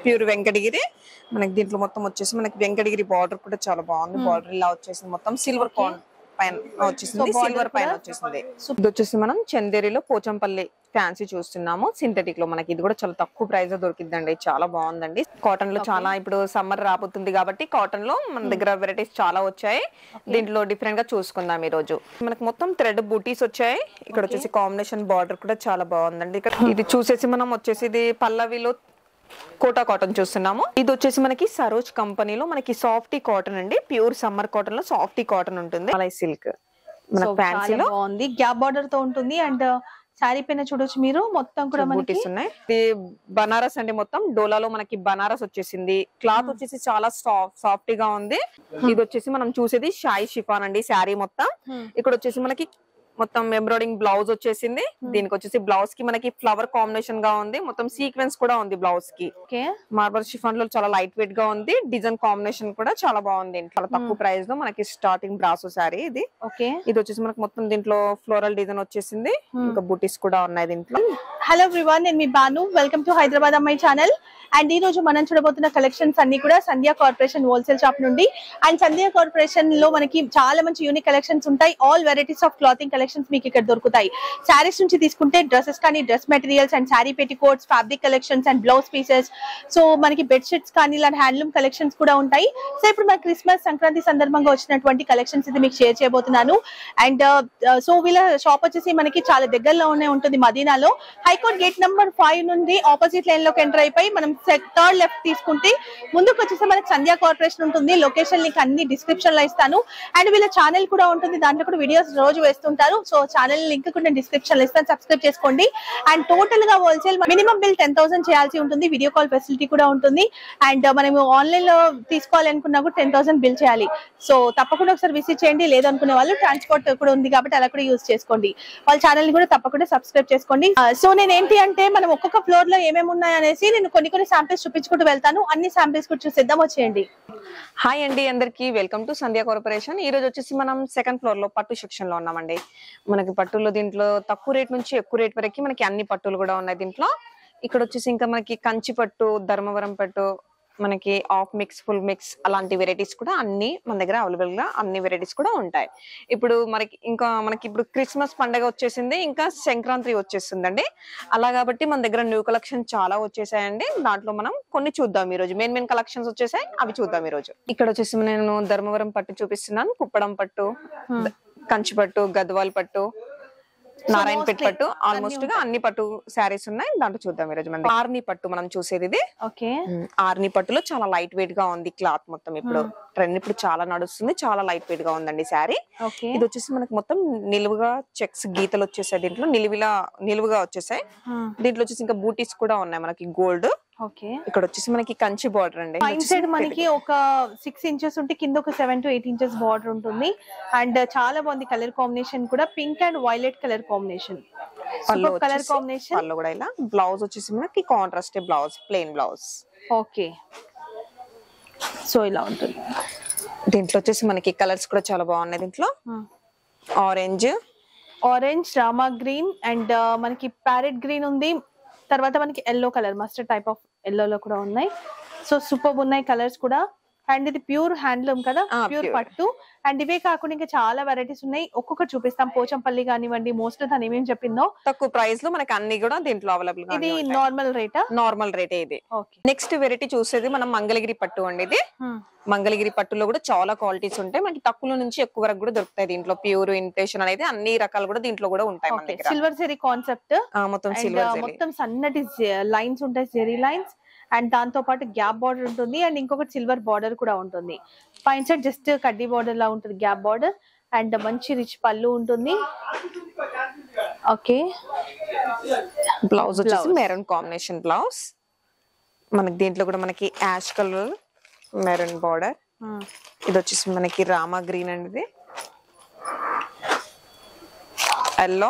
Pure Venkatagiri మనకి దీంట్లో మొత్తం వచ్చేసి మనకి వెంకటగిరి బార్డర్ కూడా చాలా బాగుంది. బార్డర్ ఇలా వచ్చేసింది మొత్తం సిల్వర్ పైన వచ్చేసింది, సిల్వర్ పైన వచ్చేసింది. ఇది వచ్చేసి మనం చందేరిలో పోచంపల్లి ఫ్యాన్సీ చూస్తున్నాము. సింథటిక్ లో మనకి ఇది కూడా చాలా తక్కువ ప్రైస్ లో దొరికిందండి. చాలా బాగుందండి. కాటన్ లో చాలా ఇప్పుడు సమ్మర్ రాబోతుంది కాబట్టి కాటన్ లో మన దగ్గర వెరైటీస్ చాలా వచ్చాయి. దీంట్లో డిఫరెంట్ గా చూసుకుందాం ఈ రోజు. మనకి మొత్తం థ్రెడ్ బూటీస్ వచ్చాయి. ఇక్కడ వచ్చేసి కాంబినేషన్ బార్డర్ కూడా చాలా బాగుందండి. ఇక్కడ ఇది చూసేసి మనం వచ్చేసి ఇది పల్లవిలో కోటా కాటన్ చూస్తున్నాము. ఇది వచ్చేసి మనకి సరోజ్ కంపెనీలో మనకి సాఫ్టీ కాటన్ అండి. ప్యూర్ సమ్మర్ కాటన్ లో సాఫ్టీ కాటన్ ఉంటుంది. మలై సిల్క్ మన ఫ్యాన్సీలో బాగుంది. గ్యాప్ బార్డర్ తో ఉంటుంది. అండ్ శారీ పైన చూడొచ్చు మీరు మొత్తం కూడా బూటీస్ ఉన్నాయి. ఇది బనారస్ అండి. మొత్తం డోలాలో మనకి బనారస్ వచ్చేసింది. క్లాత్ వచ్చేసి చాలా సాఫ్ట్ గా ఉంది. ఇది వచ్చేసి మనం చూసేది షాయి షిఫాన్ అండి. శారీ మొత్తం ఇక్కడ వచ్చేసి మనకి మొత్తం ఎంబ్రాయిడింగ్ బ్లౌజ్ వచ్చేసింది. దీనికి వచ్చేసి బ్లౌజ్ కి మనకి ఫ్లవర్ కాంబినేషన్ గా ఉంది. మొత్తం సీక్వెన్స్ కూడా ఉంది బ్లౌజ్ కి. మార్బల్ షిఫాన్ లో చాలా లైట్ వెయిట్ గా ఉంది. డిజైన్ కాంబినేషన్ కూడా చాలా బాగుంది. చాలా తక్కువ ప్రైస్ లో మనకి స్టార్టింగ్ బ్రాసో శారీ ఇది. ఇది వచ్చేసి మనకి మొత్తం దీంట్లో ఫ్లోరల్ డిజైన్ వచ్చేసింది. ఇంకా బూటీస్ కూడా ఉన్నాయి దీంట్లో. హలో ఎవ్రీవన్, నేను మీ బాను. వెల్కమ్ టు హైదరాబాద్ అమ్మాయి ఛానల్. అండ్ ఈ రోజు మనం చూడబోతున్న కలెక్షన్స్ అన్ని కూడా సంధ్యా కార్పొరేషన్ హోల్సేల్ షాప్ నుండి. అండ్ సంధ్యా కార్పొరేషన్ లో మనకి చాలా మంచి యూనిక్ కలెక్షన్స్ ఉంటాయి. All varieties of clothing collections మీకు ఇక్కడ దొరుకుతాయి. శారీస్ నుంచి తీసుకుంటే డ్రెస్సెస్ కానీ, dress materials and sari petticoats, fabric collections and blouse pieces. So మనకి బెడ్షీట్స్ కానీ ఇలాంటి హ్యాండ్లూమ్ కలెక్షన్స్ కూడా ఉంటాయి. సో ఇప్పుడు మన క్రిస్మస్ సంక్రాంతి సందర్భంగా వచ్చినటువంటి కలెక్షన్స్ ఇది మీకు షేర్ చేయబోతున్నాను. అండ్ సో వీళ్ళ షాప్ వచ్చేసి మనకి చాలా దగ్గరలోనే ఉంటుంది. మదీనాలో హైకోర్ట్ గేట్ నెంబర్ 5 నుండి ఆపోజిట్ లైన్ లోకి ఎంటర్ అయిపోయి మనం థర్డ్ లెఫ్ట్ తీసుకుంటే ముందుకు వచ్చేసి మనకి సంధ్యా కార్పొరేషన్ ఉంటుంది. లొకేషన్ లింక్ అన్ని డిస్క్రిప్షన్ లో ఇస్తాను. అండ్ వీళ్ళ ఛానల్ కూడా ఉంటుంది. దాంట్లో కూడా వీడియోస్ రోజు వేస్తుంటారు. సో ఛానల్ లింక్ కూడా నేను డిస్క్రిప్షన్ లో ఇస్తాను. సబ్స్క్రైబ్ చేసుకోండి. అండ్ టోటల్ గా హోల్సేల్ మినిమం బిల్ 10,000 చేయాల్సి ఉంటుంది. వీడియో కాల్ ఫెసిలిటీ కూడా ఉంటుంది. అండ్ మనం ఆన్లైన్ లో తీసుకోవాలనుకున్నా కూడా 10,000 బిల్ చేయాలి. సో తప్పకుండా ఒకసారి విజిట్ చేయండి. లేదనుకునే వాళ్ళు ట్రాన్స్పోర్ట్ కూడా ఉంది కాబట్టి అలా కూడా యూజ్ చేసుకోండి. వాళ్ళ ఛానల్ ని కూడా తప్పకుండా సబ్స్క్రైబ్ చేసుకోండి. సో నేను ఏంటి అంటే మనం ఒక్కొక్క ఫ్లోర్ లో ఏమేమి ఉన్నాయి అనేసి నేను కొన్ని శాంపిల్స్ చూపించుకుంటూ వెళ్తాను. అన్ని శాంపిల్స్ కూడా చూసేద్దాం, వచ్చేయండి. హాయ్ అండి అందరికి, వెల్కమ్ టు సంధ్యా కార్పొరేషన్. ఈ రోజు వచ్చేసి మనం సెకండ్ ఫ్లోర్ లో పట్టు సెక్షన్ లో ఉన్నామండి. మనకి పట్టులో దీంట్లో తక్కువ రేట్ నుంచి ఎక్కువ రేట్ వరకు మనకి అన్ని పట్టులు కూడా ఉన్నాయి దీంట్లో. ఇక్కడ వచ్చేసి ఇంకా మనకి కంచి పట్టు, ధర్మవరం పట్టు, మనకి ఆఫ్ మిక్స్, ఫుల్ మిక్స్ అలాంటి వెరైటీస్ కూడా అన్ని మన దగ్గర అవైలబుల్ గా అన్ని వెరైటీస్ కూడా ఉంటాయి. ఇప్పుడు మనకి ఇప్పుడు క్రిస్మస్ పండుగ వచ్చేసింది, ఇంకా సంక్రాంతి వచ్చేస్తుందండి. అలా కాబట్టి మన దగ్గర న్యూ కలెక్షన్ చాలా వచ్చేసాయండి. దాంట్లో మనం కొన్ని చూద్దాం ఈ రోజు. మెయిన్ కలెక్షన్స్ వచ్చేసాయి, అవి చూద్దాం ఈ రోజు. ఇక్కడ వచ్చేసి నేను ధర్మవరం పట్టు చూపిస్తున్నాను. కుప్పడం పట్టు, కంచి పట్టు, గద్వాల్ పట్టు, నారాయణపేట పట్టు, ఆల్మోస్ట్ గా అన్ని పట్టు శారీస్ ఉన్నాయి. దాంట్లో చూద్దాం ఈ రోజు. మన ఆర్ని పట్టు మనం చూసేది ఇది. ఆర్ని పట్టులో చాలా లైట్ వెయిట్ గా ఉంది క్లాత్ మొత్తం. ఇప్పుడు ట్రెండ్ ఇప్పుడు చాలా నడుస్తుంది. చాలా లైట్ వెయిట్ గా ఉందండి శారీ. ఇది వచ్చేసి మనకి మొత్తం నిలువుగా చెక్స్ గీతలు వచ్చేసాయి. దీంట్లో నిలువుగా వచ్చేసాయి. దీంట్లో వచ్చేసి ఇంకా బూటీస్ కూడా ఉన్నాయి మనకి గోల్డ్. ఇక్కడ వచ్చేసి మనకి కంచి బార్డర్ అండి. పైన సైడ్ మనకి ఒక 6 ఇంచెస్ ఉంటే కింద ఒక 7 to 8 ఇంచెస్ బార్డర్ ఉంటుంది. అండ్ చాలా బాగుంది కలర్ కాంబినేషన్ కూడా. Pink and violet colour combination. Colour combination పళ్ళు కూడా ఇలా. బ్లౌజ్ వచ్చేసి మనకి contrast blouse, plain blouse. Okay, so ఇలా ఉంటుంది. దీంట్లో వచ్చేసి మనకి కలర్స్ కూడా చాలా బాగున్నాయి. దీంట్లో ఆరెంజ్, రామా గ్రీన్ అండ్ మనకి ప్యారెట్ గ్రీన్ ఉంది. తర్వాత మనకి yellow colour, mustard type of yellow లో కూడా ఉన్నాయి. సో సూపర్ ఉన్నాయి కలర్స్ కూడా. అండ్ ఇది ప్యూర్ హ్యాండ్లూమ్ కదా, ప్యూర్ పట్టు. అండ్ ఇవే కాకుండా ఇంకా చాలా వెరైటీస్ ఉన్నాయి. ఒక్కొక్కటి చూపిస్తాం. పోచంపల్లి కానివ్వండి, మోస్ట్ తను ఏమేమి చెప్పిందో తక్కువ ప్రైస్ లో మనకి అన్ని కూడా దీంట్లో అవైలబుల్. ఇది నార్మల్ రేటా? నార్మల్ రేటే ఇది. నెక్స్ట్ వెరైటీ చూసేది మనం మంగళగిరి పట్టు అండి. ఇది మంగళగిరి పట్టులో కూడా చాలా క్వాలిటీస్ ఉంటాయి. మనకి తక్కువ నుంచి ఎక్కువ వరకు కూడా దొరుకుతాయి దీంట్లో. ప్యూర్ ఇమిటేషన్ అనేది అన్ని రకాలు కూడా దీంట్లో కూడా ఉంటాయి మన దగ్గర. సిల్వర్ జెరీ కాన్సెప్ట్ మొత్తం సిల్వర్ జెరీ, మొత్తం సన్నటి లైన్స్ ఉంటాయి, జెరీ లైన్స్. అండ్ దాంతో పాటు గ్యాప్ బార్డర్ ఉంటుంది. అండ్ ఇంకొకటి సిల్వర్ బార్డర్ కూడా ఉంటుంది. పైన సైడ్ జస్ట్ కడ్డీ బార్డర్ లా ఉంటుంది, గ్యాప్ బార్డర్. అండ్ మంచి రిచ్ పళ్ళు ఉంటుంది. ఓకే, బ్లౌజ్ వచ్చేసి మెరూన్ కాంబినేషన్ బ్లౌజ్. మనకి దీంట్లో కూడా మనకి యాష్ కలర్, మెరూన్ బార్డర్. ఇది వచ్చేసి మనకి రామా గ్రీన్ అండి, ఎల్లో.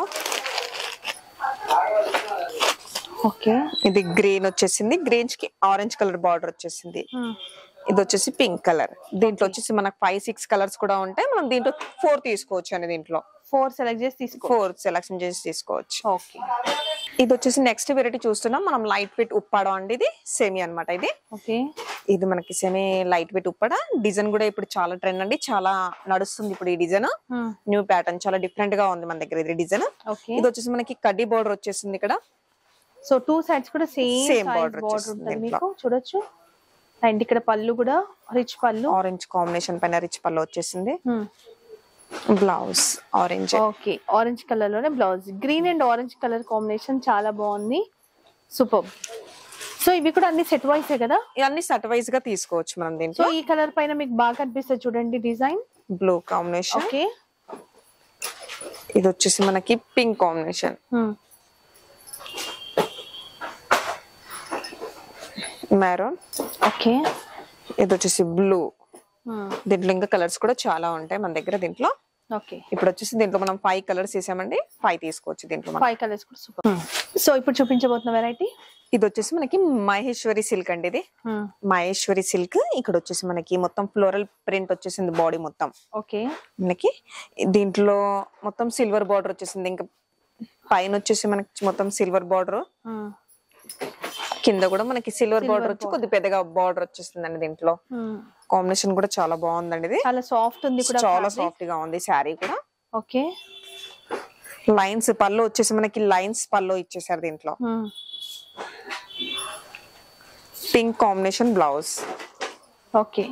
ఓకే, ఇది గ్రీన్ వచ్చేసింది. గ్రీన్స్ కి ఆరెంజ్ కలర్ బార్డర్ వచ్చేసింది. ఇది వచ్చేసి పింక్ కలర్. దీంట్లో వచ్చేసి మనకు 5-6 కలర్స్ కూడా ఉంటాయి. మనం దీంట్లో 4 తీసుకోవచ్చు అండి. దీంట్లో 4 సెలెక్ట్ చేసి 4 సెలెక్షన్ చేసి తీసుకోవచ్చు. ఓకే, ఇది వచ్చేసి నెక్స్ట్ వెరైటీ చూస్తున్నాం మనం, లైట్ వెయిట్ ఉప్పాడ అండి. ఇది సెమీ అన్నమాట. ఇది ఓకే, ఇది మనకి semi light weight Uppada. Design కూడా ఇప్పుడు చాలా ట్రెండ్ అండి, చాలా నడుస్తుంది ఇప్పుడు ఈ డిజైన్. న్యూ ప్యాటర్న్ చాలా డిఫరెంట్ గా ఉంది మన దగ్గర ఇది డిజైన్. ఇది వచ్చేసి మనకి కడ్డీ బోర్డర్ వచ్చేసింది ఇక్కడ. సో టూ సైడ్స్ కూడా సేమ్ బార్డర్ ఉంటుంది మీకు చూడొచ్చు. అండ్ ఇక్కడ పళ్ళు కూడా రిచ్ పళ్ళు, ఆరెంజ్ కాంబినేషన్ పైన రిచ్ పళ్ళు వచ్చేసింది. Blouse orange. Okay, orange colour లోనే blouse. Green and orange colour combination చాలా బాగుంది, సూపర్. సో ఇవి కూడా అన్ని సెట్ వైస్ కదా? ఇవన్నీ సెట్ వైస్ గా తీసుకోవచ్చు మనం దీంట్లో. సో ఈ కలర్ పైన మీకు బాగా కనిపిస్తుంది చూడండి డిజైన్, బ్లూ కాంబినేషన్. ఓకే, ఇది వచ్చేసి మనకి పింక్ కాంబినేషన్, మెరూన్. ఓకే, ఇది వచ్చేసి బ్లూ. దీంట్లో ఇంకా కలర్స్ కూడా చాలా ఉంటాయి మన దగ్గర దీంట్లో. ఓకే, ఇప్పుడు వచ్చేసి దీంట్లో మనం 5 కలర్స్ వేసామండి, 5 తీసుకోవచ్చు దీంట్లో. 5 కలర్స్ కూడా సూపర్. సో ఇప్పుడు చూపించబోతున్న వెరైటీ ఇది వచ్చేసి మనకి మహేశ్వరి సిల్క్ అండి. ఇది మహేశ్వరి సిల్క్. ఇక్కడ వచ్చేసి మనకి మొత్తం ఫ్లోరల్ ప్రింట్ వచ్చేసింది బాడీ మొత్తం. ఓకే, మనకి దీంట్లో మొత్తం సిల్వర్ బార్డర్ వచ్చేసింది. ఇంకా పైన వచ్చేసి మనకి మొత్తం సిల్వర్ బార్డర్, కింద కూడా మనకి సిల్వర్ బార్డర్ వచ్చి కొద్ది పెద్దగా బార్డర్ వచ్చేసిందండి. దీంట్లో కాంబినేషన్ కూడా చాలా బాగుందండి. ఇది చాలా సాఫ్ట్ ఉంది కూడా, చాలా సాఫ్ట్ గా ఉంది శారీ కూడా. ఓకే, లైన్స్ పళ్ళు వచ్చేసి మనకి లైన్స్ పళ్ళు ఇచ్చేసారు దీంట్లో. Pink combination blouse. ఓకే,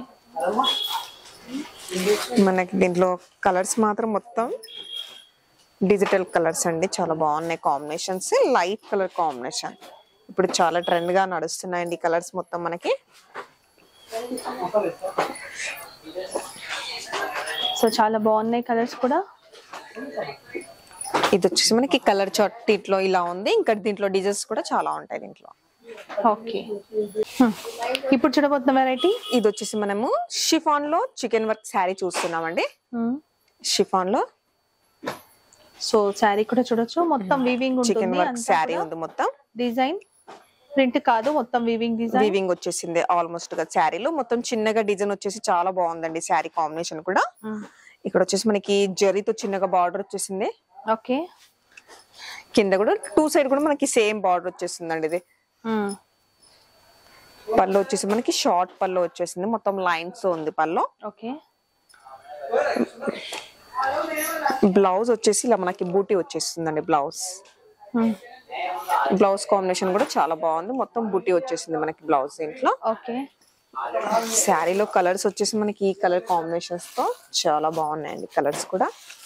మనకి దీంట్లో కలర్స్ మాత్రం మొత్తం డిజిటల్ కలర్స్ అండి, చాలా బాగున్నాయి కాంబినేషన్స్. లైట్ కలర్ కాంబినేషన్ ఇప్పుడు చాలా ట్రెండ్ గా నడుస్తున్నాయండి కలర్స్ మొత్తం మనకి. సో చాలా బాగున్నాయి కలర్స్ కూడా. ఇది వచ్చేసి మనకి కలర్ చార్ట్ ఇట్లో ఇలా ఉంది. ఇంకా దీంట్లో డిజైన్స్ కూడా చాలా ఉంటాయి దీంట్లో. ఓకే, ఇప్పుడు చూడబోతున్న వెరైటీ ఇది వచ్చేసి మనము షిఫాన్ లో చికెన్ వర్క్ శారీ చూస్తున్నామండి. షిఫాన్ లో సో శారీ కూడా చూడొచ్చు, మొత్తం వీవింగ్ ఉంటుంది. చికెన్ వర్క్ శారీ ఉంది, మొత్తం డిజైన్ ప్రింట్ కాదు, మొత్తం వీవింగ్ డిజైన్. వీవింగ్ వచ్చేసింది ఆల్మోస్ట్ గా శారీలో మొత్తం. చిన్నగా డిజైన్ వచ్చేసి చాలా బాగుందండి శారీ కాంబినేషన్ కూడా. ఇక్కడ వచ్చేసి మనకి జరీతో చిన్నగా బార్డర్ వచ్చేసింది. ఓకే, కింద కూడా 2 సైడ్ కూడా మనకి సేమ్ బార్డర్ వచ్చేసిందండి. ఇది పళ్ళు వచ్చేసి మనకి షార్ట్ పళ్ళు వచ్చేసింది, మొత్తం లైన్స్ ఉంది పళ్ళు. ఓకే, బ్లౌజ్ వచ్చేసి ఇలా మనకి బూటీ వచ్చేస్తుందండి. బ్లౌజ్ కాంబినేషన్ కూడా చాలా బాగుంది, మొత్తం బూటీ వచ్చేసింది మనకి బ్లౌజ్ దీంట్లో. ఓకే, శారీలో కలర్స్ వచ్చేసి మనకి ఈ కలర్ కాంబినేషన్స్ తో చాలా బాగున్నాయండి కలర్స్ కూడా.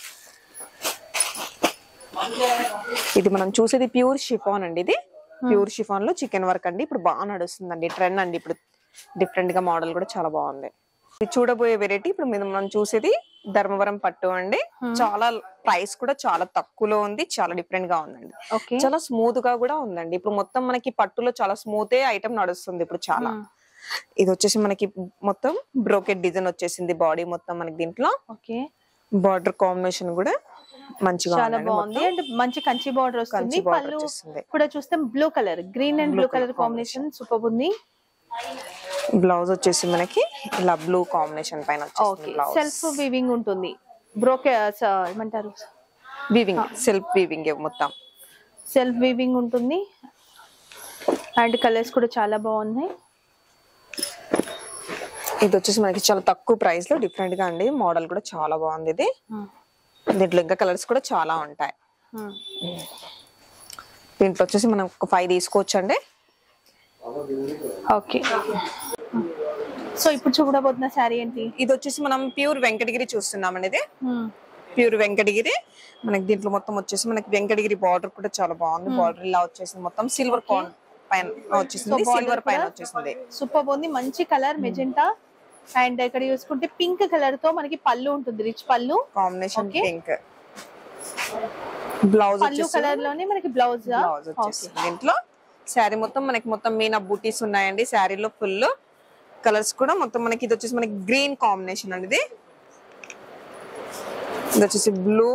ఇది మనం చూసేది ప్యూర్ షిఫాన్ అండి. ఇది ప్యూర్ షిఫాన్ లో చికెన్ వర్క్ అండి, ఇప్పుడు బాగా నడుస్తుందండి, ట్రెండ్ అండి ఇప్పుడు. డిఫరెంట్ గా మోడల్ కూడా చాలా బాగుంది. ఇది చూడబోయే వెరైటీ ఇప్పుడు మనం చూసేది ధర్మవరం పట్టు అండి. చాలా ప్రైస్ కూడా చాలా తక్కువలో ఉంది, చాలా డిఫరెంట్ గా ఉందండి. చాలా స్మూత్ గా కూడా ఉందండి. ఇప్పుడు మొత్తం మనకి పట్టులో చాలా స్మూత్ ఐటమ్ నడుస్తుంది ఇప్పుడు చాలా. ఇది వచ్చేసి మనకి మొత్తం బ్రోకెట్ డిజైన్ వచ్చేసింది బాడీ మొత్తం మనకి దీంట్లో. ఓకే, బార్డర్ కాంబినేషన్ కూడా మంచిగా చాలా బాగుంది. అండ్ మంచి కంచి బార్డర్ వస్తుంది. పళ్ళు కూడా చూస్తే blue colour, green and blue colour combination super ఉంది. బ్లౌజ్ వచ్చేసి మనకి ఇలా బ్లూ కాంబినేషన్ పైన సెల్ఫ్ వీవింగ్ ఉంటుంది. బ్రోకెట్ ఏమంటారు, వీవింగ్, సెల్ఫ్ వీవింగ్ మొత్తం సెల్ఫ్ వీవింగ్ ఉంటుంది. అండ్ కలర్స్ కూడా చాలా బాగున్నాయి. ఇది వచ్చేసి మనకి చాలా తక్కువ ప్రైస్ లో డిఫరెంట్ గా అండి, మోడల్ కూడా చాలా బాగుంది. ఇది దీంట్లో ఇంకా కలర్స్ కూడా చాలా ఉంటాయి. దీంట్లో వచ్చేసి మనం ఒక 5 తీసుకోవచ్చు అండి. ఓకే, సో ఇప్పుడు చూడబోతున్న శారీ ఏంటి? ఇది వచ్చేసి మనం ప్యూర్ వెంకటగిరి చూస్తున్నామండి. ఇది ప్యూర్ వెంకటగిరి. మనకి దీంట్లో మొత్తం వచ్చేసి మనకి వెంకటగిరి బార్డర్ కూడా చాలా బాగుంది. బార్డర్ ఇలా వచ్చేసింది, మొత్తం సిల్వర్ పైన వచ్చేసింది, సిల్వర్ పైన వచ్చేసింది. సూపర్ ఉంది, మంచి కలర్ మెజెంటా. అండ్ ఇక్కడ చూసుకుంటే పింక్ కలర్ తో మనకి పళ్ళు ఉంటుంది, రిచ్ పళ్ళు కాంబినేషన్. పింక్ బ్లౌజ్, పళ్ళు కలర్ లోనే మనకి బ్లౌజ్ వచ్చేసింది. దీంట్లో శారీ మొత్తం మనకి మొత్తం మీనా బూటీస్ ఉన్నాయండి శారీలో ఫుల్. కలర్స్ కూడా మొత్తం మనకి ఇది వచ్చేసి మనకి గ్రీన్ కాంబినేషన్ అండి. ఇది వచ్చేసి blue,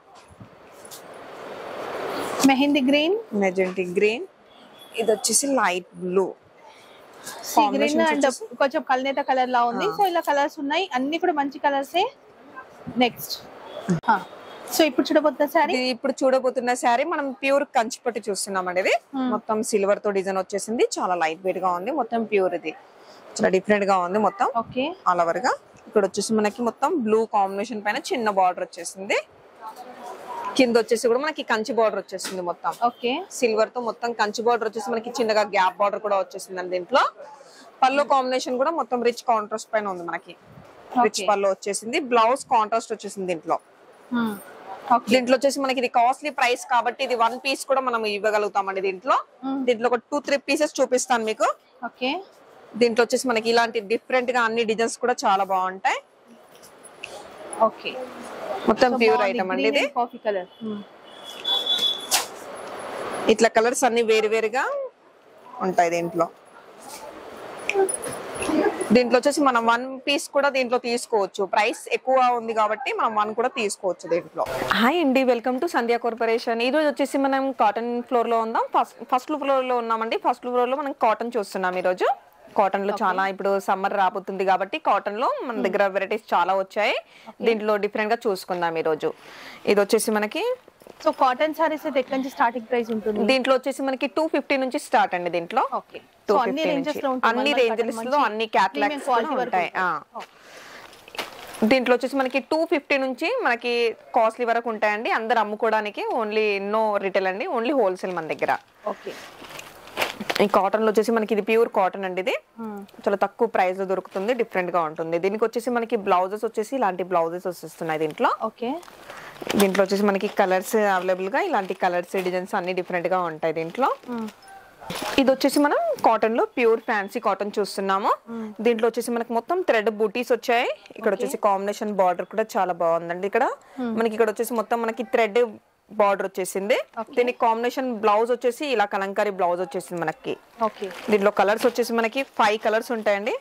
mehndi green, magenta green. ఇది వచ్చేసి లైట్ బ్లూ గ్రీన్ అండ్ కొంచెం కల్నేత కలర్ లా ఉంది. సో ఇలా కలర్స్ ఉన్నాయి, అన్ని కూడా మంచి కలర్సే. నెక్స్ట్ సో ఇప్పుడు చూడబోతున్న శారీ, ఇప్పుడు చూడబోతున్న శారీ మనం ప్యూర్ కంచిపట్టు చూస్తున్నామండి. ఇది మొత్తం సిల్వర్ తో డిజైన్ వచ్చేసింది, చాలా లైట్ వెయిట్ గా ఉంది, మొత్తం ప్యూర్. ఇది చాలా డిఫరెంట్ గా ఉంది మొత్తం ఓకే ఆల్ ఓవర్ గా. ఇక్కడ వచ్చేసి మనకి మొత్తం బ్లూ కాంబినేషన్ పైన చిన్న బార్డర్ వచ్చేసింది, కింద వచ్చేసి కూడా మనకి కంచి బార్డర్ వచ్చేసింది మొత్తం. ఓకే సిల్వర్ తో మొత్తం కంచి బార్డర్ వచ్చేసి మనకి చిన్నగా గ్యాప్ బార్డర్ కూడా వచ్చేసింది అండి. దీంట్లో పళ్ళు కాంబినేషన్ కూడా మొత్తం రిచ్ కాంట్రాస్ట్ పైన ఉంది మనకి, రిచ్ పళ్ళు వచ్చేసింది. బ్లౌజ్ కాంట్రాస్ట్ వచ్చేసింది దీంట్లో. దీంట్లో వచ్చేసి మనకి ఇది కాస్ట్లీ ప్రైస్ కాబట్టి ఇది 1 పీస్ కూడా మనం ఇవ్వగలుగుతామండి. దీంట్లో ఒక 2-3 పీసెస్ చూపిస్తాను మీకు. ఓకే దీంట్లో వచ్చేసి మనకి ఇలాంటి డిఫరెంట్ గా అన్ని డిజైన్స్ కూడా చాలా బాగుంటాయి. ఓకే మొత్తం ప్యూర్ ఐటమ్ అండి ఇది. కాఫీ కలర్, ఇట్లా కలర్స్ అన్ని వేరు వేరుగా ఉంటాయి దీంట్లో. దీంట్లో వచ్చేసి మనం 1 పీస్ కూడా దీంట్లో తీసుకోవచ్చు, ప్రైస్ ఎక్కువ ఉంది కాబట్టి మనం 1 కూడా తీసుకోవచ్చు దీంట్లో. హాయ్ అండి, వెల్కమ్ టు సంధ్యా కార్పొరేషన్. ఈ రోజు వచ్చేసి మనం కాటన్ ఫ్లోర్ లో ఉందాం. ఫస్ట్ ఫ్లోర్ లో ఉన్నామండి. ఫస్ట్ ఫ్లోర్ లో మనం కాటన్ చూస్తున్నాం. ఈ రోజు కాటన్ లో చాలా, ఇప్పుడు సమ్మర్ రాబోతుంది కాబట్టి కాటన్ లో మన దగ్గర వెరైటీస్ చాలా వచ్చాయి. దీంట్లో డిఫరెంట్ గా చూసుకుందాం ఈ రోజు. ఇది వచ్చేసి మనకి సో కాటన్ సారీస్ అయితే ఎక్కడి నుంచి స్టార్టింగ్ ప్రైస్ ఉంటుంది? దీంట్లో వచ్చేసి మనకి 250 నుంచి స్టార్ట్ అండి. దీంట్లో ఓకే, సో అన్ని రేంజెస్ లో ఉంటాయి, అన్ని రేంజెస్ లో అన్ని క్యాటలాగ్స్ ఉంటాయి. దీంట్లో వచ్చేసి మనకి 250 నుంచి మనకి కాస్ట్లీ వరకు ఉంటాయండి. అందరు అమ్ముకోవడానికి, ఓన్లీ నో రిటైల్ అండి, ఓన్లీ హోల్సేల్ మన దగ్గర. ఓకే, ఈ కాటన్ లో వచ్చేసి మనకి ఇది ప్యూర్ కాటన్ అండి. ఇది చాలా తక్కువ ప్రైస్ లో దొరుకుతుంది, డిఫరెంట్ గా ఉంటుంది. దీనికి వచ్చేసి మనకి బ్లౌజెస్ వచ్చేసి ఇలాంటి బ్లౌజెస్ వచ్చేస్తున్నాయి దీంట్లో. ఓకే, దీంట్లో వచ్చేసి మనకి కలర్స్ అవైలబుల్ గా, ఇలాంటి కలర్స్ డిజైన్స్ అన్ని డిఫరెంట్ గా ఉంటాయి దీంట్లో. ఇది వచ్చేసి మనం కాటన్ లో ప్యూర్ ఫ్యాన్సీ కాటన్ చూస్తున్నాము. దీంట్లో వచ్చేసి మనకి మొత్తం థ్రెడ్ బూటీస్ వచ్చాయి. ఇక్కడ వచ్చేసి కాంబినేషన్ బార్డర్ కూడా చాలా బాగుందండి. ఇక్కడ మనకి ఇక్కడ వచ్చేసి మొత్తం మనకి థ్రెడ్ బార్డర్ వచ్చేసింది. దీనికి కాంబినేషన్ బ్లౌజ్ వచ్చేసి ఇలా కలంకారీ బ్లౌజ్ వచ్చేసింది మనకి. దీంట్లో కలర్స్ వచ్చేసి మనకి 5 కలర్స్ ఉంటాయండి.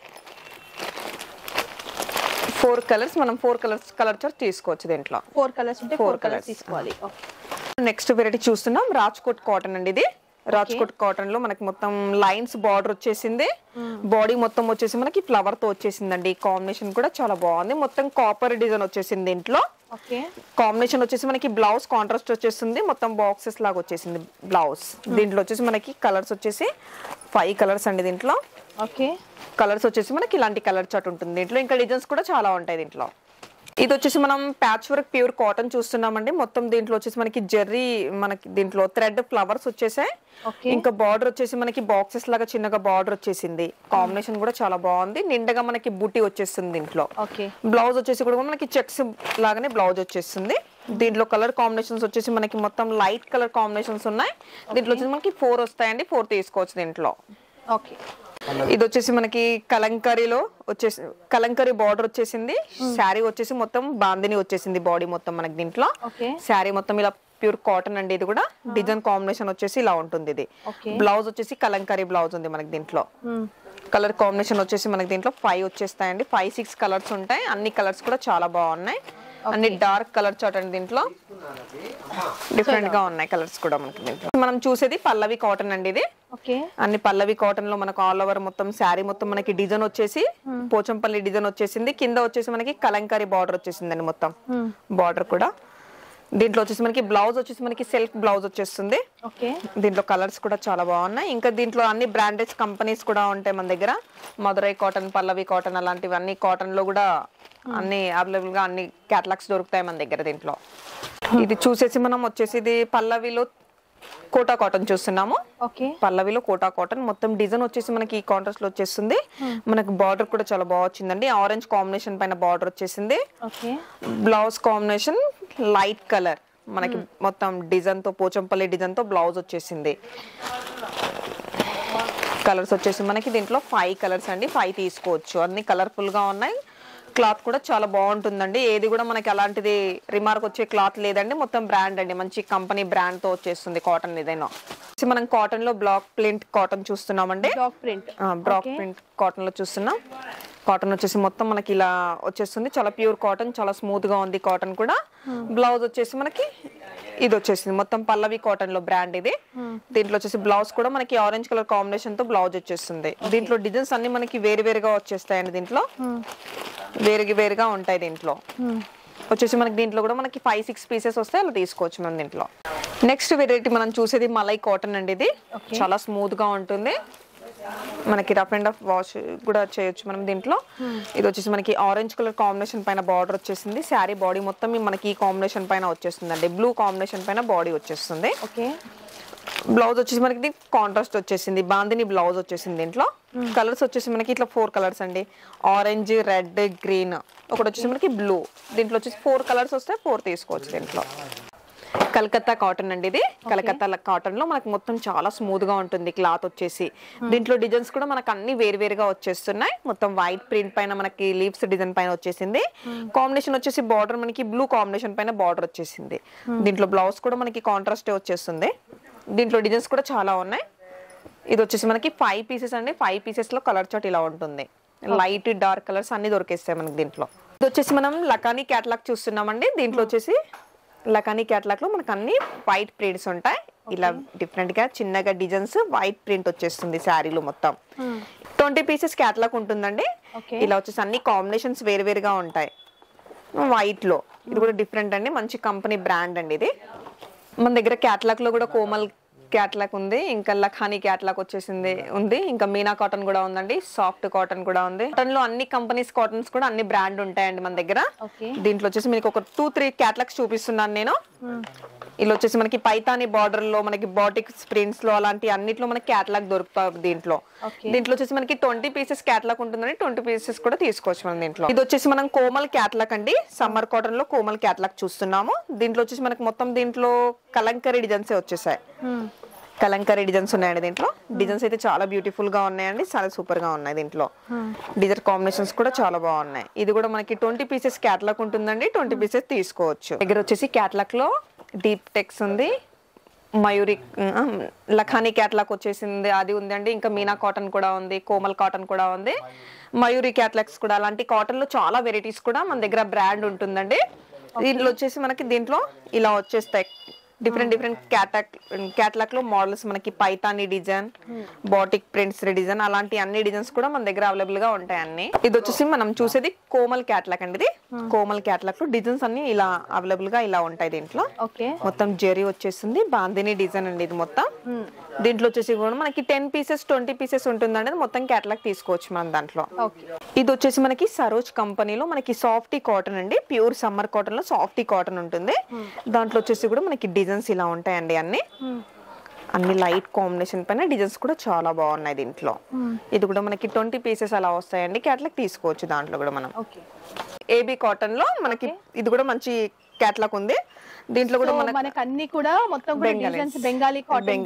4 కలర్స్, మనం 4 కలర్స్ కలర్ చార్ట్ తీసుకోవచ్చు. దీంట్లో 4 కలర్స్ ఉంటే 4 కలర్స్ తీసుకోవాలి. నెక్స్ట్ వెరైటీ చూస్తున్నాం, రాజ్కోట్ కాటన్ అండి. ఇది రాజ్కోట్ కాటన్ లో మనకి మొత్తం లైన్స్ బార్డర్ వచ్చేసింది. బాడీ మొత్తం వచ్చేసి మనకి ఫ్లవర్ తో వచ్చేసిందండి. కాంబినేషన్ కూడా చాలా బాగుంది, మొత్తం కాపర్ డిజైన్ వచ్చేసింది. దీంట్లో కాంబినేషన్ వచ్చేసి మనకి బ్లౌజ్ కాంట్రాస్ట్ వచ్చేసింది, మొత్తం బాక్సెస్ లాగా వచ్చేసింది బ్లౌజ్. దీంట్లో వచ్చేసి మనకి కలర్స్ వచ్చేసి 5 కలర్స్ అండి. దీంట్లో కలర్స్ వచ్చేసి మనకి ఇలాంటి కలర్ చార్ట్ ఉంటుంది. దీంట్లో ఇంకా డిజైన్స్ కూడా చాలా ఉంటాయి దీంట్లో. ఇది వచ్చేసి మనం ప్యాచ్ వర్క్ ప్యూర్ కాటన్ చూస్తున్నామండి. మొత్తం దీంట్లో వచ్చేసి మనకి జెర్రీ, మనకి దీంట్లో థ్రెడ్ ఫ్లవర్స్ వచ్చేసాయి. ఇంకా బార్డర్ వచ్చేసి మనకి బాక్సెస్ లాగా చిన్నగా బార్డర్ వచ్చేసింది. కాంబినేషన్ కూడా చాలా బాగుంది, నిండగా మనకి బూటీ వచ్చేస్తుంది దీంట్లో. బ్లౌజ్ వచ్చేసి కూడా మనకి చెక్స్ లాగానే బ్లౌజ్ వచ్చేస్తుంది. దీంట్లో కలర్ కాంబినేషన్స్ వచ్చేసి మనకి మొత్తం లైట్ కలర్ కాంబినేషన్స్ ఉన్నాయి. దీంట్లో వచ్చేసి మనకి 4 వస్తాయండి, 4 తీసుకోవచ్చు దీంట్లో. ఇది వచ్చేసి మనకి కలంకారీలో వచ్చేసి కలంకారీ బార్డర్ వచ్చేసింది. శారీ వచ్చేసి మొత్తం బాందిని వచ్చేసింది బాడీ మొత్తం మనకి. దీంట్లో శారీ మొత్తం ఇలా ప్యూర్ కాటన్ అండి. ఇది కూడా డిజైన్ కాంబినేషన్ వచ్చేసి ఇలా ఉంటుంది. ఇది బ్లౌజ్ వచ్చేసి కలంకారీ బ్లౌజ్ ఉంది మనకి. దీంట్లో కలర్ కాంబినేషన్ వచ్చేసి మనకి దీంట్లో 5 వచ్చేస్తాయండి. 5-6 కలర్స్ ఉంటాయి. అన్ని కలర్స్ కూడా చాలా బాగున్నాయి, అన్ని డార్క్ కలర్ చార్ట్ అండి. దీంట్లో డిఫరెంట్ గా ఉన్నాయి కలర్స్ కూడా మనకి. దీంట్లో మనం చూసేది పల్లవి కాటన్ అండి. ఇది అన్ని పల్లవి కాటన్ లో మనకు ఆల్ ఓవర్ మొత్తం శారీ మొత్తం మనకి డిజైన్ వచ్చేసి పోచంపల్లి డిజైన్ వచ్చేసింది. కింద వచ్చేసి మనకి కలంకారీ బార్డర్ వచ్చేసిందండి మొత్తం బార్డర్ కూడా. దీంట్లో వచ్చేసి మనకి బ్లౌజ్ వచ్చేసి మనకి సెల్ఫ్ బ్లౌజ్ వచ్చేస్తుంది. దీంట్లో కలర్స్ కూడా చాలా బాగున్నాయి. ఇంకా దీంట్లో అన్ని బ్రాండెడ్ కంపెనీస్ కూడా ఉంటాయి మన దగ్గర. మధురై కాటన్, పల్లవి కాటన్ అలాంటివి అన్ని కాటన్ లో కూడా అన్ని అవైలబుల్ గా అన్ని క్యాటలాగ్స్ దొరుకుతాయి మన దగ్గర. దీంట్లో ఇది చూసేసి మనం వచ్చేసి ఇది పల్లవిలో కోటా కాటన్ చూస్తున్నాము. పల్లవిలో కోటా కాటన్ మొత్తం డిజైన్ వచ్చేసి మనకి ఈ కాంట్రాస్ట్ లో వచ్చేస్తుంది. మనకి బార్డర్ కూడా చాలా బాగా వచ్చిందండి. ఆరెంజ్ కాంబినేషన్ పైన బార్డర్ వచ్చేసింది. బ్లౌజ్ కాంబినేషన్ లైట్ కలర్ మనకి మొత్తం డిజైన్ తో, పోచంపల్లి డిజైన్ తో బ్లౌజ్ వచ్చేసింది. కలర్స్ వచ్చేసి మనకి దీంట్లో 5 కలర్స్ అండి. 5 తీసుకోవచ్చు, అన్ని కలర్ఫుల్ గా ఉన్నాయి. క్లాత్ కూడా చాలా బాగుంటుందండి. ఏది కూడా మనకి అలాంటిది రిమార్క్ వచ్చే క్లాత్ లేదండి, మొత్తం బ్రాండ్ అండి, మంచి కంపెనీ బ్రాండ్ తో వచ్చేస్తుంది కాటన్. ఏదైనా మనం కాటన్ లో బ్లాక్ ప్రింట్ కాటన్ చూస్తున్నామండి. బ్లాక్ ప్రింట్ కాటన్ లో చూస్తున్నాం. కాటన్ వచ్చేసి మొత్తం మనకి ఇలా వచ్చేస్తుంది, చాలా ప్యూర్ కాటన్, చాలా స్మూత్ గా ఉంది కాటన్ కూడా. బ్లౌజ్ వచ్చేసి మనకి ఇది వచ్చేసింది మొత్తం పల్లవి కాటన్ లో బ్రాండ్ ఇది. దీంట్లో వచ్చేసి బ్లౌజ్ కూడా మనకి ఆరెంజ్ కలర్ కాంబినేషన్ తో బ్లౌజ్ వచ్చేస్తుంది. దీంట్లో డిజైన్స్ అన్ని మనకి వేరు వేరుగా వచ్చేస్తాయండి. దీంట్లో వేరుగా ఉంటాయి. దీంట్లో వచ్చేసి మనకి దీంట్లో కూడా మనకి 5-6 పీసెస్ వస్తే అలా తీసుకోవచ్చు మనం దీంట్లో. నెక్స్ట్ వెరైటీ మనం చూసేది మలై కాటన్ అండి. ఇది చాలా స్మూత్ గా ఉంటుంది, మనకి రఫ్ అండ్ ఆఫ్ వాష్ కూడా చేయొచ్చు మనం దీంట్లో. ఇది వచ్చేసి మనకి ఆరెంజ్ కలర్ కాంబినేషన్ పైన బార్డర్ వచ్చేసింది. శారీ బాడీ మొత్తం మనకి ఈ కాంబినేషన్ పైన వచ్చేస్తుంది అండి, బ్లూ కాంబినేషన్ పైన బాడీ వచ్చేస్తుంది. ఓకే, బ్లౌజ్ వచ్చేసి మనకి కాంట్రాస్ట్ వచ్చేసింది, బాందిని బ్లౌజ్ వచ్చేసింది. దీంట్లో కలర్స్ వచ్చేసి మనకి ఇట్లా 4 కలర్స్ అండి, ఆరెంజ్, రెడ్, గ్రీన్, ఒకటి వచ్చేసి మనకి బ్లూ. దీంట్లో వచ్చేసి 4 కలర్స్ వస్తే 4 తీసుకోవచ్చు. దీంట్లో కలకత్తా కాటన్ అండి. ఇది కలకత్తా కాటన్ లో మనకి మొత్తం చాలా స్మూత్ గా ఉంటుంది క్లాత్ వచ్చేసి. దీంట్లో డిజైన్స్ కూడా మనకు అన్ని వేరువేరుగా వచ్చేస్తున్నాయి. మొత్తం వైట్ ప్రింట్ పైన మనకి లీవ్స్ డిజైన్ పైన వచ్చేసింది. కాంబినేషన్ వచ్చేసి బార్డర్ మనకి బ్లూ కాంబినేషన్ పైన బార్డర్ వచ్చేసింది. దీంట్లో బ్లౌజ్ కూడా మనకి కాంట్రాస్ట్ వచ్చేస్తుంది. దీంట్లో డిజైన్స్ కూడా చాలా ఉన్నాయి. ఇది వచ్చేసి మనకి 5 పీసెస్ అండి. 5 పీసెస్ లో కలర్ చార్ట్ ఇలా ఉంటుంది. లైట్ డార్క్ కలర్స్ అన్ని దొరికేస్తాయి మనకి దీంట్లో. ఇది వచ్చేసి మనం లకానీ క్యాటలాగ్ చూస్తున్నామండి. దీంట్లో వచ్చేసి లకానీ క్యాటలాగ్ లో మనకు అన్ని వైట్ ప్రింట్స్ ఉంటాయి. ఇలా డిఫరెంట్ గా చిన్నగా డిజైన్స్ వైట్ ప్రింట్ వచ్చేస్తుంది శారీలో మొత్తం. 20 పీసెస్ క్యాటలాగ్ ఉంటుందండి. ఇలా వచ్చేసి అన్ని కాంబినేషన్స్ వేరువేరుగా ఉంటాయి వైట్ లో. ఇది కూడా డిఫరెంట్ అండి, మంచి కంపెనీ బ్రాండ్ అండి ఇది. మన దగ్గర క్యాటలాగ్ లో కూడా కోమల్ క్యాటలాగ్ ఉంది, ఇంకా లఖానీ క్యాటలాగ్ వచ్చేసింది ఉంది, ఇంకా మీనా కాటన్ కూడా ఉందండి, సాఫ్ట్ కాటన్ కూడా ఉంది. కాటన్ లో అన్ని కంపెనీస్ కాటన్స్ కూడా అన్ని బ్రాండ్ ఉంటాయండి మన దగ్గర. దీంట్లో వచ్చేసి మీకు ఒక 2-3 క్యాటలాగ్స్ చూపిస్తున్నాను నేను. ఇలా వచ్చేసి మనకి పైతాని బార్డర్ లో మనకి బాటిక్ ప్రింట్స్ లో అలాంటి అన్నిట్లో మనకి క్యాటలాగ్ దొరుకుతాయి దీంట్లో. దీంట్లో వచ్చేసి మనకి 20 పీసెస్ క్యాటలాగ్ ఉంటుందండి, 20 పీసెస్ కూడా తీసుకోవచ్చు మనం దీంట్లో. ఇది వచ్చేసి మనం కోమల్ క్యాటలాగ్ అండి, సమ్మర్ కాటన్ లో కోమల్ క్యాటలాగ్ చూస్తున్నాము. దీంట్లో వచ్చేసి మనకి మొత్తం దీంట్లో కలంకరీ డిజైన్స్ వచ్చేసాయి. కలంకరీ డిజైన్స్ ఉన్నాయండి దీంట్లో. డిజైన్స్ అయితే చాలా బ్యూటిఫుల్ గా ఉన్నాయండి, చాలా సూపర్ గా ఉన్నాయి. దీంట్లో డిజైన్ కాంబినేషన్స్ కూడా చాలా బాగున్నాయి. ఇది కూడా మనకి 20 పీసెస్ క్యాటలాగ్ ఉంటుందండి, 20 పీసెస్ తీసుకోవచ్చు. దగ్గర వచ్చేసి క్యాటలాగ్ లో డీప్ టెక్స్ ఉంది, మయూరి లఖానీ క్యాటలాగ్ వచ్చేసింది అది ఉందండి, ఇంకా మీనా కాటన్ కూడా ఉంది, కోమల్ కాటన్ కూడా ఉంది, మయూరి క్యాటలాగ్స్ కూడా. అలాంటి కాటన్ లో చాలా వెరైటీస్ కూడా మన దగ్గర బ్రాండ్ ఉంటుందండి. దీంట్లో వచ్చేసి మనకి దీంట్లో ఇలా వచ్చేస్తాయి డిఫరెంట్ క్యాటలాగ్ లో మోడల్స్ మనకి Paithani design, batik prints design, అలాంటి అన్ని డిజైన్స్ కూడా మన దగ్గర అవైలబుల్ గా ఉంటాయి అన్ని. ఇది వచ్చేసి మనం చూసేది కోమల్ క్యాటలాగ్ అండి. ఇది కోమల్ క్యాటలాగ్ లో డిజైన్స్ అన్ని ఇలా అవైలబుల్ గా ఇలా ఉంటాయి. దీంట్లో మొత్తం జెరీ వచ్చేసింది, బాందిని డిజైన్ అండి ఇది మొత్తం. దీంట్లో వచ్చేసి కూడా మనకి 10 పీసెస్ 20 పీసెస్ ఉంటుందండి, మొత్తం క్యాటలాగ్ తీసుకోవచ్చు మనం దాంట్లో. ఇది వచ్చేసి మనకి సరోజ్ కంపెనీలో మనకి సాఫ్టీ కాటన్ అండి, ప్యూర్ సమ్మర్ కాటన్ లో సాఫ్టీ కాటన్ ఉంటుంది. దాంట్లో వచ్చేసి కూడా మనకి డిజైన్స్ ఇలా ఉంటాయండి అన్ని లైట్ కాంబినేషన్ పైన డిజైన్స్ కూడా చాలా బాగున్నాయి దీంట్లో. ఇది కూడా మనకి 20 పీసెస్ అలా వస్తాయండి, క్యాటలాగ్ తీసుకోవచ్చు దాంట్లో కూడా మనం. ఏబీ కాటన్ లో మనకి ఇది కూడా మంచి క్యాటలాగ్ ఉంది. దీంట్లో కూడా మనకి అన్ని కూడా మొత్తం బెంగాలీ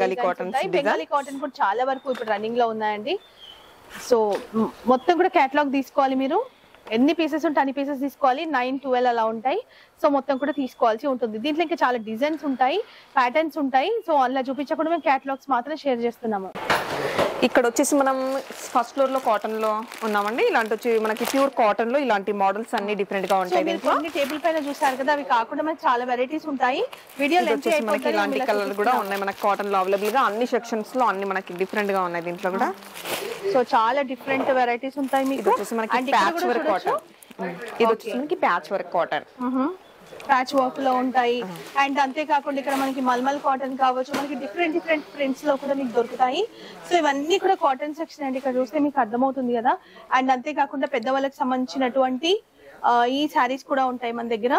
కాటన్ కూడా చాలా వరకు ఇప్పుడు రన్నింగ్ లో ఉన్నాయండి. సో మొత్తం కూడా క్యాటలాగ్ తీసుకోవాలి మీరు. ఎన్ని పీసెస్ ఉంటే అన్ని పీసెస్ తీసుకోవాలి, 9-12 అలా ఉంటాయి. సో మొత్తం కూడా తీసుకోవాల్సి ఉంటుంది. దీంట్లో ఇంకా చాలా డిజైన్స్ ఉంటాయి, ప్యాటర్న్స్ ఉంటాయి. సో అలా చూపించకుండా మేము క్యాటలాగ్స్ మాత్రం షేర్ చేస్తున్నాము. ఇక్కడ వచ్చేసి మనం ఫస్ట్ ఫ్లోర్ లో కాటన్ లో ఉన్నామండి. ఇలాంటి వచ్చి మనకి ప్యూర్ కాటన్ లో ఇలాంటి మోడల్స్ అన్ని డిఫరెంట్ గా ఉంటాయి. దీంట్లో టేబుల్ పైన చూసారు కదా, అవి కాకుండా మనకి చాలా వెరైటీస్ ఉంటాయి. వీడియో మనకి ఇలాంటి కలర్ కూడా ఉన్నాయి మనకి కాటన్ లో అవైలబుల్ గా, అన్ని సెక్షన్స్ లో అన్ని మనకి డిఫరెంట్ గా ఉన్నాయి దీంట్లో కూడా. సో చాలా డిఫరెంట్ వెరైటీస్ ఉంటాయి మీకు. ఇది వచ్చేసి మనకి ప్యాచ్ వర్క్ కాటన్. ఇది వచ్చేసి మనకి patch work cotton, patch work లో ఉంటాయి. అండ్ అంతేకాకుండా ఇక్కడ మనకి మల్మల్ కాటన్ కావచ్చు, మనకి డిఫరెంట్ ప్రింట్స్ లో కూడా మీకు దొరుకుతాయి. సో ఇవన్నీ కూడా కాటన్ సెక్షన్ అండి, ఇక్కడ చూస్తే మీకు అర్థమవుతుంది కదా. అండ్ అంతేకాకుండా పెద్దవాళ్ళకి సంబంధించినటువంటి ఈ శారీస్ కూడా ఉంటాయి మన దగ్గర.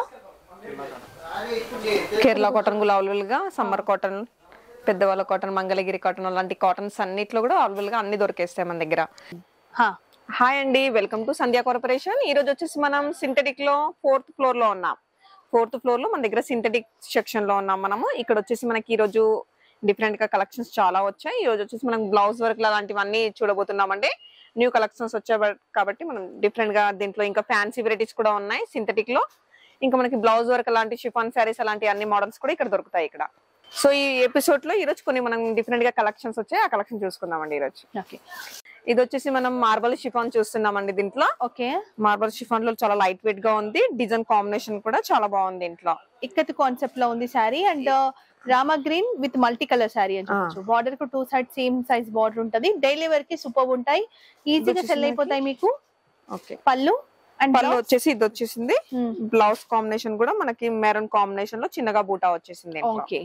కేరళ కాటన్ కూడా అవైలబుల్ గా, సమ్మర్ కాటన్, పెద్దవాళ్ళ కాటన్, మంగళగిరి కాటన్, అలాంటి కాటన్స్ అన్నిట్లో కూడా అవైలబుల్ గా అన్ని దొరికేస్తాయి మన దగ్గర. హాయ్ అండి, వెల్కమ్ టు సంధ్యా కార్పొరేషన్. ఈ రోజు వచ్చేసి మనం సింథటిక్ లో 4th ఫ్లోర్ లో ఉన్నాం. 4th ఫ్లోర్ లో మన దగ్గర సింథటిక్ సెక్షన్ లో ఉన్నాం మనము. ఇక్కడ వచ్చేసి మనకి ఈ రోజు డిఫరెంట్ గా కలెక్షన్స్ చాలా వచ్చాయి. ఈ రోజు వచ్చేసి మనం బ్లౌజ్ వర్క్ అలాంటివన్నీ చూడబోతున్నామండి. న్యూ కలెక్షన్స్ వచ్చాయి కాబట్టి మనం డిఫరెంట్ గా దీంట్లో ఇంకా ఫ్యాన్సీ వెరైటీస్ కూడా ఉన్నాయి సింథటిక్ లో. ఇంకా మనకి బ్లౌజ్ వర్క్ అలాంటి షిఫాన్ శారీస్ అలాంటి అన్ని మోడల్స్ కూడా ఇక్కడ దొరుకుతాయి ఇక్కడ. సో ఈ ఎపిసోడ్ లో ఈ రోజు కొన్ని మనం డిఫరెంట్ గా కలెక్షన్స్ వచ్చాయి, ఆ కలెక్షన్ చూసుకుందామండి ఈ రోజు. ఇది వచ్చేసి మనం మార్బల్ షిఫాన్ చూస్తున్నామండి దీంట్లో. మార్బల్ షిఫాన్ లో చాలా లైట్ వెయిట్ గా ఉంది, డిజైన్ కాంబినేషన్ కూడా చాలా బాగుంది. దీంట్లో ఇక్కత్ కాన్సెప్ట్ లో ఉంది sari. And Rama green with multi colour sari అని చెప్పొచ్చు. బార్డర్ కు 2 సైడ్ సేమ్ సైజ్ బార్డర్ ఉంటది. డైలీ వేర్ కి సూపర్ ఉంటాయి, ఈజీగా సెల్ అయిపోతాయి మీకు. పళ్ళు అండ్ పళ్ళు వచ్చేసి ఇది వచ్చేసింది. బ్లౌజ్ కాంబినేషన్ కూడా మనకి మెరూన్ కాంబినేషన్ లో చిన్నగా బూటా వచ్చేసింది. ఓకే,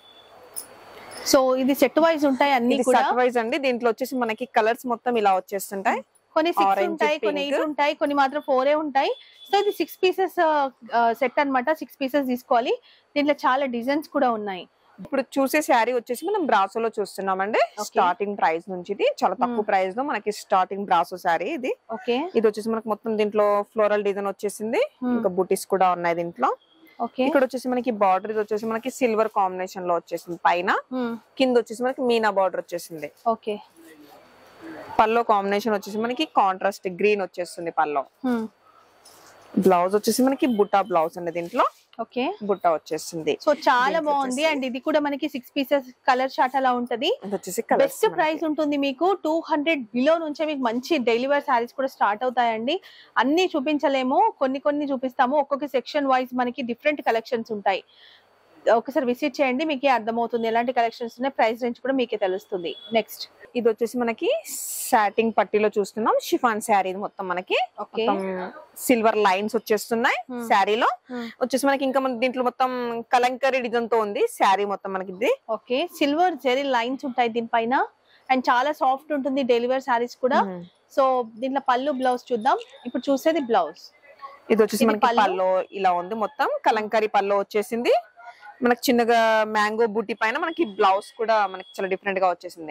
సో ఇది సెట్ వైజ్ ఉంటాయి అన్ని కూడా. సెట్ వైజ్ అండి. దీంట్లో వచ్చేసి మనకి కలర్స్ మొత్తం ఇలా వచ్చేస్తుంటాయి. కొన్ని 6 ఉంటాయి, కొన్ని 8 ఉంటాయి, కొన్ని మాత్రం 4 ఉంటాయి. సో ఇది 6 పీసెస్ సెట్ అన్నమాట. 6 పీసెస్ తీసుకోవాలి. దీంట్లో చాలా డిజైన్స్ కూడా ఉన్నాయి. ఇప్పుడు చూసే శారీ వచ్చేసి మనం బ్రాసోలో చూస్తున్నామండి. స్టార్టింగ్ ప్రైస్ నుంచి ఇది చాలా తక్కువ ప్రైస్ లో మనకి స్టార్టింగ్ బ్రాసో శారీ ఇది. ఓకే, ఇది వచ్చేసి మనకి మొత్తం దీంట్లో ఫ్లోరల్ డిజైన్ వచ్చేసింది. ఇంకా బుటీస్ కూడా ఉన్నాయి దీంట్లో. ఓకే, ఇక్కడ వచ్చేసి మనకి బార్డర్ ఇది వచ్చేసి మనకి సిల్వర్ కాంబినేషన్ లో వచ్చేసింది. పైన కింద వచ్చేసి మనకి మీనా బార్డర్ వచ్చేసింది. ఓకే, పల్లో కాంబినేషన్ వచ్చేసి మనకి కాంట్రాస్ట్ గ్రీన్ వచ్చేస్తుంది పల్లో. బ్లౌజ్ వచ్చేసి మనకి బుట్టా బ్లౌజ్ అండి. దీంట్లో ఓకే బుట్టా వచ్చేసింది. సో చాలా బాగుంది. అండ్ ఇది కూడా మనకి 6 పీసెస్ కలర్ చార్ట్ అలా ఉంటది. బెస్ట్ ప్రైస్ ఉంటుంది మీకు. 200 బిలో నుంచే మీకు మంచి డైలీ వేర్ సారీస్ కూడా స్టార్ట్ అవుతాయండి. అన్ని చూపించలేము, కొన్ని చూపిస్తాము. ఒక్కొక్క సెక్షన్ వైజ్ మనకి డిఫరెంట్ కలెక్షన్స్ ఉంటాయి. ఒకసారి విజిట్ చేయండి, మీకే అర్థమవుతుంది ఎలాంటి కలెక్షన్స్ ఉన్నాయి. ప్రైస్ రేంజ్ కూడా మీకే తెలుస్తుంది. నెక్స్ట్ ఇది వచ్చేసి మనకి సాటింగ్ పట్టీలో చూస్తున్నాం. షిఫాన్ శారీ మొత్తం మనకి సిల్వర్ లైన్స్ వచ్చేస్తున్నాయి. శారీలో వచ్చేసి మనకి ఇంకా మన దీంట్లో మొత్తం కలంకరీ డిజైన్ తో ఉంది శారీ మొత్తం మనకి ఇది. ఓకే, సిల్వర్ జెరీ లైన్స్ ఉంటాయి దీనిపైన. అండ్ చాలా సాఫ్ట్ ఉంటుంది డైలీ వేర్ సారీస్ కూడా. సో దీంట్లో పళ్ళు బ్లౌజ్ చూద్దాం. ఇప్పుడు చూసేది బ్లౌజ్. ఇది వచ్చేసి మనకి పళ్ళు ఇలా ఉంది. మొత్తం కలంకరీ పళ్ళు వచ్చేసింది. మనకి చిన్నగా మ్యాంగో బూటీ పైన మనకి బ్లౌజ్ కూడా మనకి చాలా డిఫరెంట్ గా వచ్చేసింది.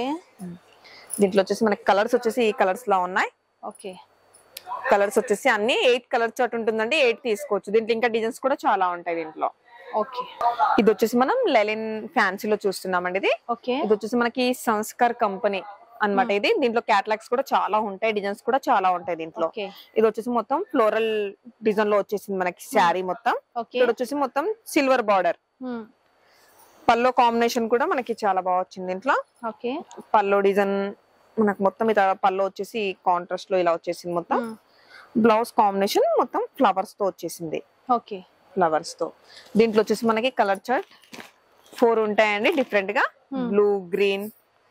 దీంట్లో వచ్చేసి మనకి కలర్స్ వచ్చేసి ఈ కలర్స్ లా ఉన్నాయి. ఓకే, కలర్స్ వచ్చేసి అన్ని 8 కలర్ చార్ట్ ఉంటుందండి. 8 తీసుకోవచ్చు. దీంట్లో ఇంకా డిజైన్స్ కూడా చాలా ఉంటాయి దీంట్లో. ఓకే, ఇది వచ్చేసి మనం లెలిన్ ఫ్యాన్సీలో చూస్తున్నామండి. ఇది ఇది వచ్చేసి మనకి సంస్కార్ కంపెనీ అన్నమాట. ఇది దీంట్లో క్యాటలాగ్స్ కూడా చాలా ఉంటాయి, డిజైన్స్ కూడా చాలా ఉంటాయి దీంట్లో. ఇది వచ్చేసి మొత్తం ఫ్లోరల్ డిజైన్ లో వచ్చేసింది మనకి శారీ మొత్తం. ఇక్కడ వచ్చేసి మొత్తం సిల్వర్ బార్డర్. పల్లో కాంబినేషన్ కూడా మనకి చాలా బాగా వచ్చింది దీంట్లో. పల్లో డిజైన్ మనకు మొత్తం ఇట్లా పల్లో వచ్చేసి కాంట్రాస్ట్ లో ఇలా వచ్చేసింది మొత్తం. బ్లౌజ్ కాంబినేషన్ మొత్తం ఫ్లవర్స్ తో వచ్చేసింది. ఓకే, ఫ్లవర్స్ తో. దీంట్లో వచ్చేసి మనకి కలర్ చార్ట్ 4 ఉంటాయండి డిఫరెంట్ గా. Blue, green,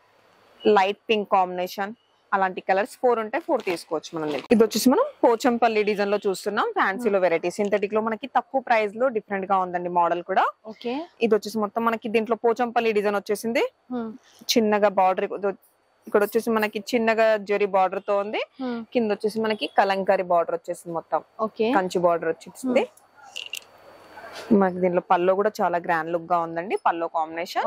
light pink combination అలాంటి కలర్స్ 4 ఉంటాయి. 4 తీసుకోవచ్చు మనం. ఇది వచ్చేసి మనం పోచంపల్లి డిజైన్ లో చూస్తున్నాం. ఫ్యాన్సీలో వెరైటీ సింథటిక్ లో మనకి తక్కువ ప్రైస్ లో డిఫరెంట్ గా ఉందండి మోడల్ కూడా. ఇది వచ్చేసి మొత్తం మనకి దీంట్లో పోచంపల్లి డిజైన్ వచ్చేసింది. చిన్నగా బార్డర్ ఇక్కడ వచ్చేసి మనకి చిన్నగా జరీ బార్డర్ తో ఉంది. కింద వచ్చేసి మనకి కలంకారీ బార్డర్ వచ్చేసింది మొత్తం. కంచి బార్డర్ వచ్చేసింది మనకి. దీంట్లో పల్లో కూడా చాలా గ్రాండ్ లుక్ గా ఉందండి. పల్లో కాంబినేషన్.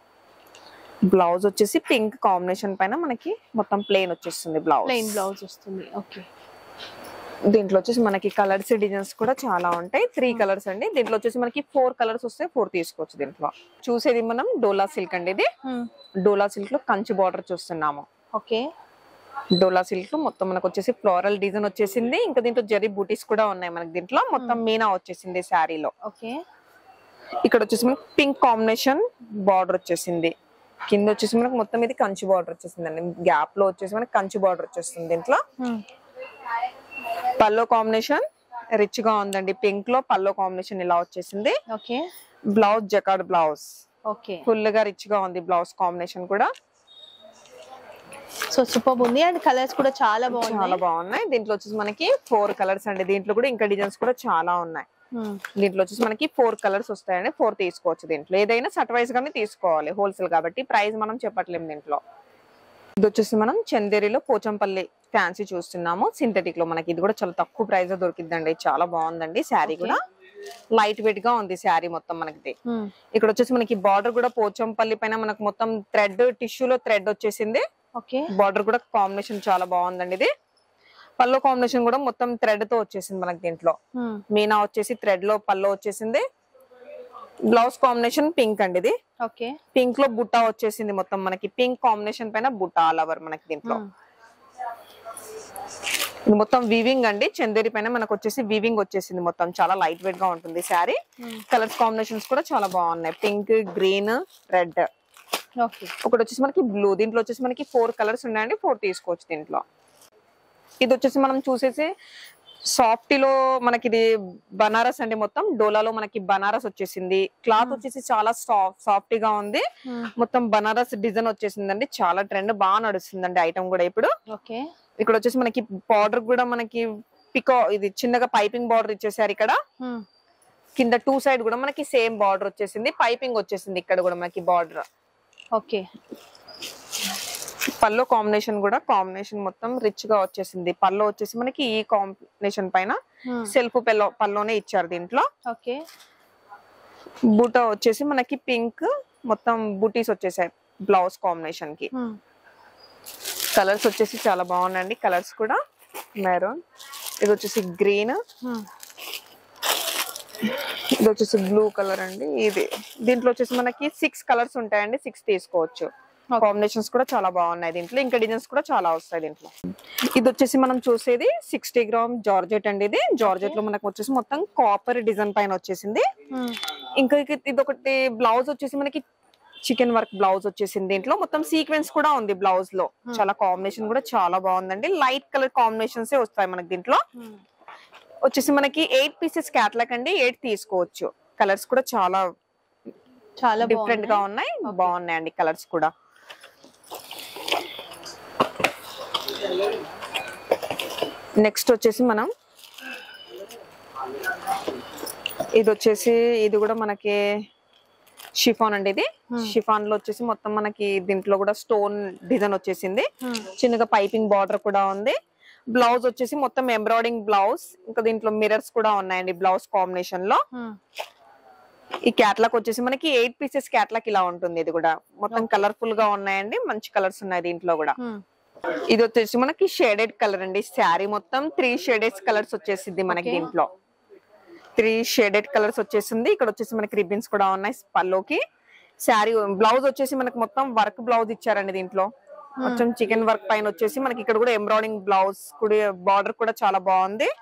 బ్లౌజ్ వచ్చేసి పింక్ కాంబినేషన్ పైన మనకి మొత్తం ప్లెయిన్ వచ్చేస్తుంది. బ్లౌజ్ వస్తుంది. ఓకే, దీంట్లో వచ్చేసి మనకి కలర్స్ డిజైన్స్ కూడా చాలా ఉంటాయి. 3 కలర్స్ అండి. దీంట్లో వచ్చేసి మనకి 4 కలర్స్ వస్తే 4 తీసుకోవచ్చు. దీంట్లో చూసేది మనం డోలా సిల్క్ అండి. ఇది డోలా సిల్క్ లో కంచి బార్డర్ చూస్తున్నాము. ఓకే, డోలా సిల్క్ లో మొత్తం మనకు వచ్చేసి ఫ్లోరల్ డిజైన్ వచ్చేసింది. ఇంకా దీంట్లో జరీ బూటీస్ కూడా ఉన్నాయి మనకి. దీంట్లో మొత్తం మీనా వచ్చేసింది శారీలో. ఓకే, ఇక్కడ వచ్చేసి మనకి పింక్ కాంబినేషన్ బార్డర్ వచ్చేసింది. కింద వచ్చేసి మనకు మొత్తం ఇది కంచి బార్డర్ వచ్చేసింది అండి. గ్యాప్ లో వచ్చేసి మనకి కంచి బార్డర్ వచ్చేస్తుంది దీంట్లో. పల్లో కాంబినేషన్ రిచ్ గా ఉందండి. పింక్ లో పల్లో కాంబినేషన్ ఇలా వచ్చేసింది. Blouse jacquard blouse. ఫుల్ గా రిచ్ గా ఉంది బ్లౌజ్ కాంబినేషన్ కూడా. సో సూపర్ ఉంది. అండ్ కలర్స్ కూడా చాలా బాగున్నాయి. దీంట్లో వచ్చేసి మనకి 4 కలర్స్ అండి. దీంట్లో కూడా ఇంకా డిజైన్స్ కూడా చాలా ఉన్నాయి. దీంట్లో వచ్చేసి మనకి 4 కలర్స్ వస్తాయండి. 4 తీసుకోవచ్చు. దీంట్లో ఏదైనా సెట్ వైజ్ గానే తీసుకోవాలి, హోల్సేల్ కాబట్టి ప్రైస్ మనం చెప్పట్లేము దీంట్లో. ఇది వచ్చేసి మనం చందేరిలో పోచంపల్లి ఫ్యాన్సీ చూస్తున్నాము. సింథటిక్ లో మనకి ఇది కూడా చాలా తక్కువ ప్రైస్ లో దొరికిద్దండి. చాలా బాగుందండి శారీ కూడా. లైట్ వెయిట్ గా ఉంది శారీ మొత్తం మనకి. ఇక్కడ వచ్చేసి మనకి బార్డర్ కూడా పోచంపల్లి పైన మనకు మొత్తం థ్రెడ్ టిష్యూలో థ్రెడ్ వచ్చేసింది. బార్డర్ కూడా కాంబినేషన్ చాలా బాగుందండి. ఇది పల్లో కాంబినేషన్ కూడా మొత్తం థ్రెడ్ తో వచ్చేసింది మనకి. దీంట్లో మీనా వచ్చేసి థ్రెడ్ లో పల్లో వచ్చేసింది. బ్లౌజ్ కాంబినేషన్ పింక్ అండి. ఇది పింక్ లో బుట్టా వచ్చేసింది మొత్తం మనకి. పింక్ కాంబినేషన్ పైన బుట్టా ఆల్ ఓవర్ మనకి. దీంట్లో ఇది మొత్తం వీవింగ్ అండి. చందేరి పైన మనకు వచ్చేసి వీవింగ్ వచ్చేసింది మొత్తం. చాలా లైట్ వెయిట్ గా ఉంటుంది శారీ. కలర్స్ కాంబినేషన్స్ కూడా చాలా బాగున్నాయి. Pink, green, red. ఒకటి వచ్చేసి మనకి బ్లూ. దీంట్లో వచ్చేసి మనకి 4 కలర్స్ ఉన్నాయండి. 4 తీసుకోవచ్చు దీంట్లో. ఇది వచ్చేసి మనం చూసేసి సాఫ్టీలో మనకి ఇది బనారస్ అండి. మొత్తం డోలాలో మనకి బనారస్ వచ్చేసింది. క్లాత్ వచ్చేసి చాలా సాఫ్ట్ గా ఉంది. మొత్తం బనారస్ డిజైన్ వచ్చేసిందండి. చాలా ట్రెండ్ బాగా నడుస్తుందండి ఐటమ్ కూడా ఇప్పుడు. ఇక్కడ వచ్చేసి మనకి బార్డర్ కూడా మనకి పికో ఇది చిన్నగా పైపింగ్ బార్డర్ ఇచ్చేసారు ఇక్కడ. కింద 2 సైడ్ కూడా మనకి సేమ్ బార్డర్ వచ్చేసింది, పైపింగ్ వచ్చేసింది ఇక్కడ కూడా మనకి బార్డర్. ఓకే. పల్లో కాంబినేషన్ కూడా కాంబినేషన్ మొత్తం రిచ్ గా వచ్చేసింది. పల్లో వచ్చేసి మనకి ఈ కాంబినేషన్ పైన సెల్ఫ్ పల్లోనే ఇచ్చారు దీంట్లో. ఓకే. బూటా వచ్చేసి మనకి పింక్ మొత్తం బూటీస్ వచ్చేసాయి బ్లౌజ్ కాంబినేషన్ కి. కలర్స్ వచ్చేసి చాలా బాగున్నాయండి, కలర్స్ కూడా మెరూన్, ఇది వచ్చేసి గ్రీన్, ఇది వచ్చేసి బ్లూ కలర్ అండి. ఇది దీంట్లో వచ్చేసి మనకి 6 కలర్స్ ఉంటాయండి, 6 తీసుకోవచ్చు. కాంబినేషన్స్ కూడా చాలా బాగున్నాయి దీంట్లో, ఇంకా డిజైన్స్ కూడా చాలా వస్తాయి దీంట్లో. ఇది వచ్చేసి మనం చూసేది 60 గ్రామ్ జార్జెట్ అండి. ఇది జార్జెట్ లో మనకు వచ్చేసి మొత్తం కాపర్ డిజైన్ పైన వచ్చేసింది. ఇంకా ఇది ఒకటి బ్లౌజ్ వచ్చేసి మనకి చికెన్ వర్క్ బ్లౌజ్ వచ్చేసింది. దీంట్లో మొత్తం సీక్వెన్స్ కూడా ఉంది బ్లౌజ్ లో. చాలా కాంబినేషన్ కూడా చాలా బాగుందండి, లైట్ కలర్ కాంబినేషన్స్ వస్తాయి మనకి దీంట్లో. వచ్చేసి మనకి 8 పీసెస్ క్యాట్లాగ్ అండి, 8 తీసుకోవచ్చు. కలర్స్ కూడా చాలా చాలా డిఫరెంట్ గా ఉన్నాయి, బాగున్నాయండి కలర్స్ కూడా. నెక్స్ట్ వచ్చేసి మనం ఇది వచ్చేసి ఇది కూడా మనకి షిఫాన్ అండి. ఇది షిఫాన్ లో వచ్చేసి మొత్తం మనకి దీంట్లో కూడా స్టోన్ డిజైన్ వచ్చేసింది, చిన్నగా పైపింగ్ బార్డర్ కూడా ఉంది. బ్లౌజ్ వచ్చేసి మొత్తం ఎంబ్రాయిడింగ్ బ్లౌజ్, ఇంకా దీంట్లో మిర్రర్స్ కూడా ఉన్నాయండి బ్లౌజ్ కాంబినేషన్ లో. ఈ క్యాట్లాగ్ వచ్చేసి మనకి 8 పీసెస్ క్యాట్లాగ్ ఇలా ఉంటుంది. ఇది కూడా మొత్తం కలర్ఫుల్ గా ఉన్నాయండి, మంచి కలర్స్ ఉన్నాయి దీంట్లో కూడా. ఇది వచ్చేసి మనకి షేడెడ్ కలర్ అండి, శారీ మొత్తం 3 షేడెడ్ కలర్స్ వచ్చేసింది మనకి దీంట్లో. 3 షేడెడ్ కలర్స్ వచ్చేసింది. ఇక్కడ వచ్చేసి మనకి రిబ్బన్స్ కూడా ఉన్నాయి పల్లోకి. శారీ బ్లౌజ్ వచ్చేసి మనకి మొత్తం వర్క్ బ్లౌజ్ ఇచ్చారండి దీంట్లో. మొత్తం చికెన్ వర్క్ పైన వచ్చేసి మనకి ఇక్కడ కూడా ఎంబ్రాయిడింగ్ బ్లౌజ్ కూడా, బార్డర్ కూడా చాలా బాగుంది.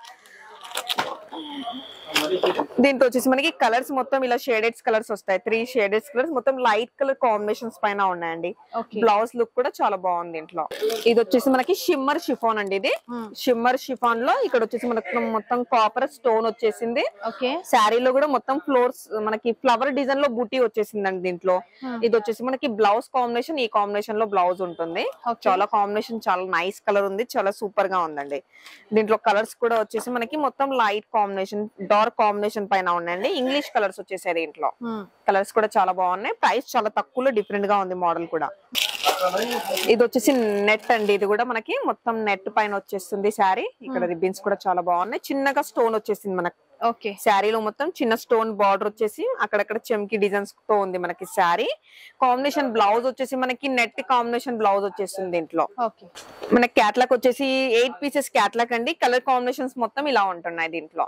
దీంట్లో వచ్చేసి మనకి కలర్స్ మొత్తం ఇలా షేడెడ్స్ కలర్స్ వస్తాయి, 3 షేడెడ్స్ కలర్స్ మొత్తం లైట్ కలర్ కాంబినేషన్స్ పైన ఉన్నాయండి. బ్లౌజ్ లుక్ కూడా చాలా బాగుంది దీంట్లో. ఇది వచ్చేసి మనకి షిమ్మర్ షిఫాన్ అండి. ఇది షిమ్మర్ షిఫాన్ లో ఇక్కడ వచ్చేసి మనకి మొత్తం కాపర్ స్టోన్ వచ్చేసింది. శారీలో కూడా మొత్తం ఫ్లోర్స్ మనకి ఫ్లవర్ డిజైన్ లో బూటీ వచ్చేసిందండి దీంట్లో. ఇది వచ్చేసి మనకి బ్లౌజ్ కాంబినేషన్, ఈ కాంబినేషన్ లో బ్లౌజ్ ఉంటుంది. చాలా కాంబినేషన్ చాలా నైస్ కలర్ ఉంది, చాలా సూపర్ గా ఉందండి. దీంట్లో కలర్స్ కూడా వచ్చేసి మనకి మొత్తం లైట్ కాంబినేషన్, డార్క్ కాంబినేషన్ పైన ఉన్నాయండి. ఇంగ్లీష్ కలర్స్ వచ్చేసాయి దీంట్లో. కలర్స్ కూడా చాలా బాగున్నాయి, ప్రైస్ చాలా తక్కువలో డిఫరెంట్ గా ఉంది మోడల్ కూడా. ఇది వచ్చేసి నెట్ అండి. ఇది కూడా మనకి మొత్తం నెట్ పైన వచ్చేస్తుంది శారీ. ఇక్కడ రిబ్బన్స్ కూడా చాలా బాగున్నాయి, చిన్నగా స్టోన్ వచ్చేసింది మనకి. శారీలో మొత్తం చిన్న స్టోన్ బార్డర్ వచ్చేసి అక్కడక్కడ చెమ్కి డిజైన్స్ తో ఉంది మనకి శారీ. కాంబినేషన్ బ్లౌజ్ వచ్చేసి మనకి నెట్ కాంబినేషన్ బ్లౌజ్ వచ్చేస్తుంది దీంట్లో. మనకి క్యాట్లాగ్ వచ్చేసి 8 పీసెస్ క్యాట్లాగ్ అండి. కలర్ కాంబినేషన్స్ మొత్తం ఇలా ఉంటున్నాయి దీంట్లో.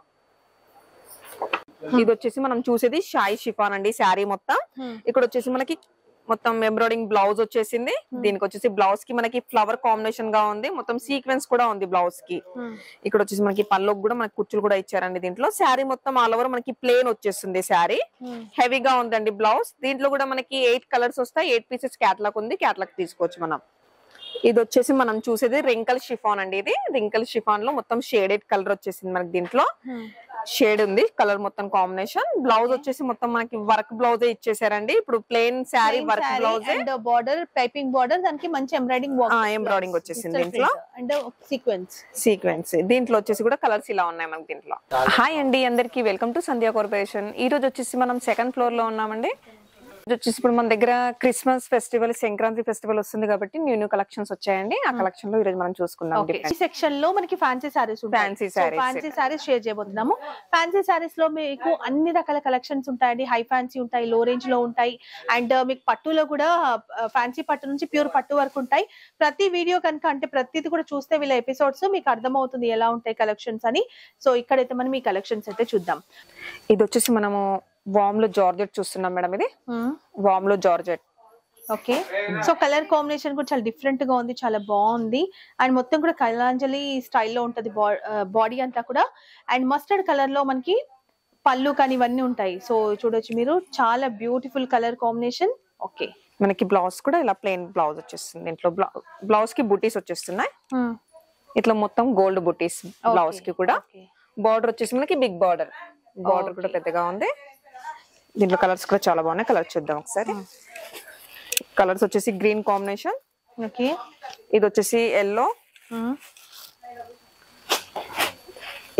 ఇది వచ్చేసి మనం చూసేది షాయి షిఫాన్ అండి శారీ మొత్తం. ఇక్కడ వచ్చేసి మనకి మొత్తం ఎంబ్రాయిడింగ్ బ్లౌజ్ వచ్చేసింది. దీనికి వచ్చేసి బ్లౌజ్ కి మనకి ఫ్లవర్ కాంబినేషన్ గా ఉంది, మొత్తం సీక్వెన్స్ కూడా ఉంది బ్లౌజ్ కి. ఇక్కడ వచ్చేసి మనకి పల్లోకి కూడా మనకి కుచ్చులు కూడా ఇచ్చారండి దీంట్లో. శారీ మొత్తం ఆల్ ఓవర్ మనకి ప్లేన్ వచ్చేస్తుంది శారీ, హెవీగా ఉందండి బ్లౌజ్. దీంట్లో కూడా మనకి 8 కలర్స్ వస్తాయి, 8 పీసెస్ క్యాట్లాగ్ ఉంది, క్యాట్లాగ్ తీసుకోవచ్చు మనం. ఇది వచ్చేసి మనం చూసేది రింకల్ షిఫాన్ అండి. ఇది రింకల్ షిఫాన్ లో మొత్తం షేడెడ్ కలర్ వచ్చేసింది మనకి దీంట్లో. షేడ్ ఉంది కలర్ మొత్తం కాంబినేషన్. బ్లౌజ్ వచ్చేసి మొత్తం మనకి వర్క్ బ్లౌజ్ ఇచ్చేసారండి. ఇప్పుడు plain sari work blouse and border piping border, దానికి మంచి ఎంబ్రాయిడింగ్ వచ్చేసింది దీంట్లో అండ్ సీక్వెన్స్. దీంట్లో వచ్చేసి కూడా కలర్స్ ఇలా ఉన్నాయి మనకి దీంట్లో. హాయ్ అండి అందరికి, వెల్కమ్ టు సంధ్యా కార్పొరేషన్. ఈ రోజు వచ్చేసి మనం 2nd ఫ్లోర్ లో ఉన్నామండి. వచ్చేసి ఇప్పుడు మన దగ్గర క్రిస్మస్ ఫెస్టివల్, సంక్రాంతి ఫెస్టివల్ వస్తుంది కాబట్టి న్యూ కలెక్షన్స్ వచ్చాయండి. ఆ కలెక్షన్ లో ఈ రోజు మనం చూసుకుందాం. ఈ సెక్షన్ లో మనకి fancy saris fancy saris share చేయబోతున్నాము. ఫ్యాన్సీ సారీస్ లో మీకు అన్ని రకాల కలెక్షన్స్ ఉంటాయండి. హై ఫ్యాన్సీ ఉంటాయి, లో రేంజ్ లో ఉంటాయి, అండ్ మీకు పట్టులో కూడా ఫ్యాన్సీ పట్టు నుంచి ప్యూర్ పట్టు వరకు ఉంటాయి. ప్రతి వీడియో కనుక అంటే ప్రతిది కూడా చూస్తే వీళ్ళ ఎపిసోడ్స్ మీకు అర్థమవుతుంది ఎలా ఉంటాయి కలెక్షన్స్ అని. సో ఇక్కడైతే మనం ఈ కలెక్షన్స్ అయితే చూద్దాం. ఇది వచ్చేసి మనము వామ్ లో జార్జెట్ చూస్తున్నాం మేడం. ఇది వామ్ లో georgette. Okay, so colour combination కూడా చాలా డిఫరెంట్ గా ఉంది, చాలా బాగుంది. అండ్ మొత్తం కూడా కలాంజలి స్టైల్లో ఉంటది బాడీ అంతా కూడా. అండ్ మస్టర్డ్ కలర్ లో మనకి పళ్ళు కానీ ఇవన్నీ ఉంటాయి. సో చూడొచ్చు మీరు, చాలా బ్యూటిఫుల్ కలర్ కాంబినేషన్. ఓకే, మనకి బ్లౌజ్ కూడా ఇలా ప్లెయిన్ బ్లౌజ్ వచ్చేస్తుంది. దీంట్లో బ్లౌజ్ కి బుటీస్ వచ్చేస్తున్నాయి ఇట్లా మొత్తం గోల్డ్ బుటీస్. బ్లౌజ్ కి కూడా బార్డర్ వచ్చేసి మనకి బిగ్ బార్డర్ కూడా పెద్దగా ఉంది. దీంట్లో కలర్స్ కూడా చాలా బాగున్నాయి. కలర్స్ చూద్దాం ఒకసారి. కలర్స్ వచ్చేసి గ్రీన్ కాంబినేషన్. ఓకే, ఇది వచ్చేసి ఎల్లో,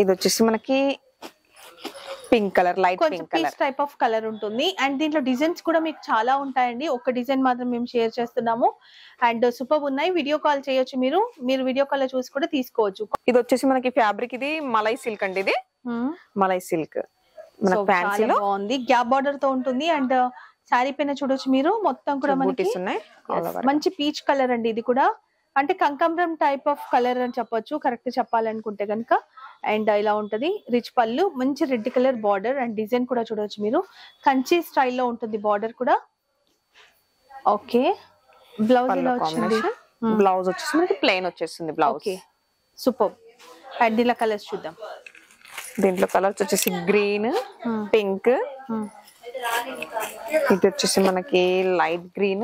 ఇది వచ్చేసి మనకి పింక్ కలర్, లైట్ కొంచెం pink colour peach type of colour ఉంటుంది. అండ్ దీంట్లో డిజైన్స్ కూడా మీకు చాలా ఉంటాయండి. ఒక డిజైన్ మాత్రం మేము షేర్ చేస్తున్నాము. అండ్ సూపర్ ఉన్నాయి. వీడియో కాల్ చేయొచ్చు, మీరు వీడియో కాల్ లో చూసి కూడా తీసుకోవచ్చు. ఇది వచ్చేసి మనకి ఫ్యాబ్రిక్, ఇది మలై సిల్క్ అండి. ఇది మలై సిల్క్ మనకి ఫ్యాన్సీలో బాగుంది. గ్యాప్ బార్డర్ తో ఉంటుంది. అండ్ శారీ పైన చూడొచ్చు మీరు, మొత్తం కూడా మనకి మంచి పీచ్ కలర్ అండి. ఇది కూడా అంటే కంకమరం టైప్ ఆఫ్ కలర్ అని చెప్పొచ్చు, కరెక్ట్ చెప్పాలనుకుంటే కనుక. అండ్ ఇలా ఉంటది. రిచ్ పళ్ళు, మంచి red colour border. And design కూడా చూడవచ్చు మీరు, కంచి స్టైల్లో ఉంటుంది బార్డర్ కూడా. ఓకే, బ్లౌజ్ ఇలా వచ్చింది. బ్లౌజ్ వచ్చేసి మనకి ప్లెయిన్ వచ్చేస్తుంది బ్లౌజ్. Okay, super. అండ్ ఇలా కలర్స్ చూద్దాం. దీంట్లో కలర్స్ వచ్చేసి గ్రీన్, పింక్, ఇది వచ్చేసి మనకి లైట్ గ్రీన్,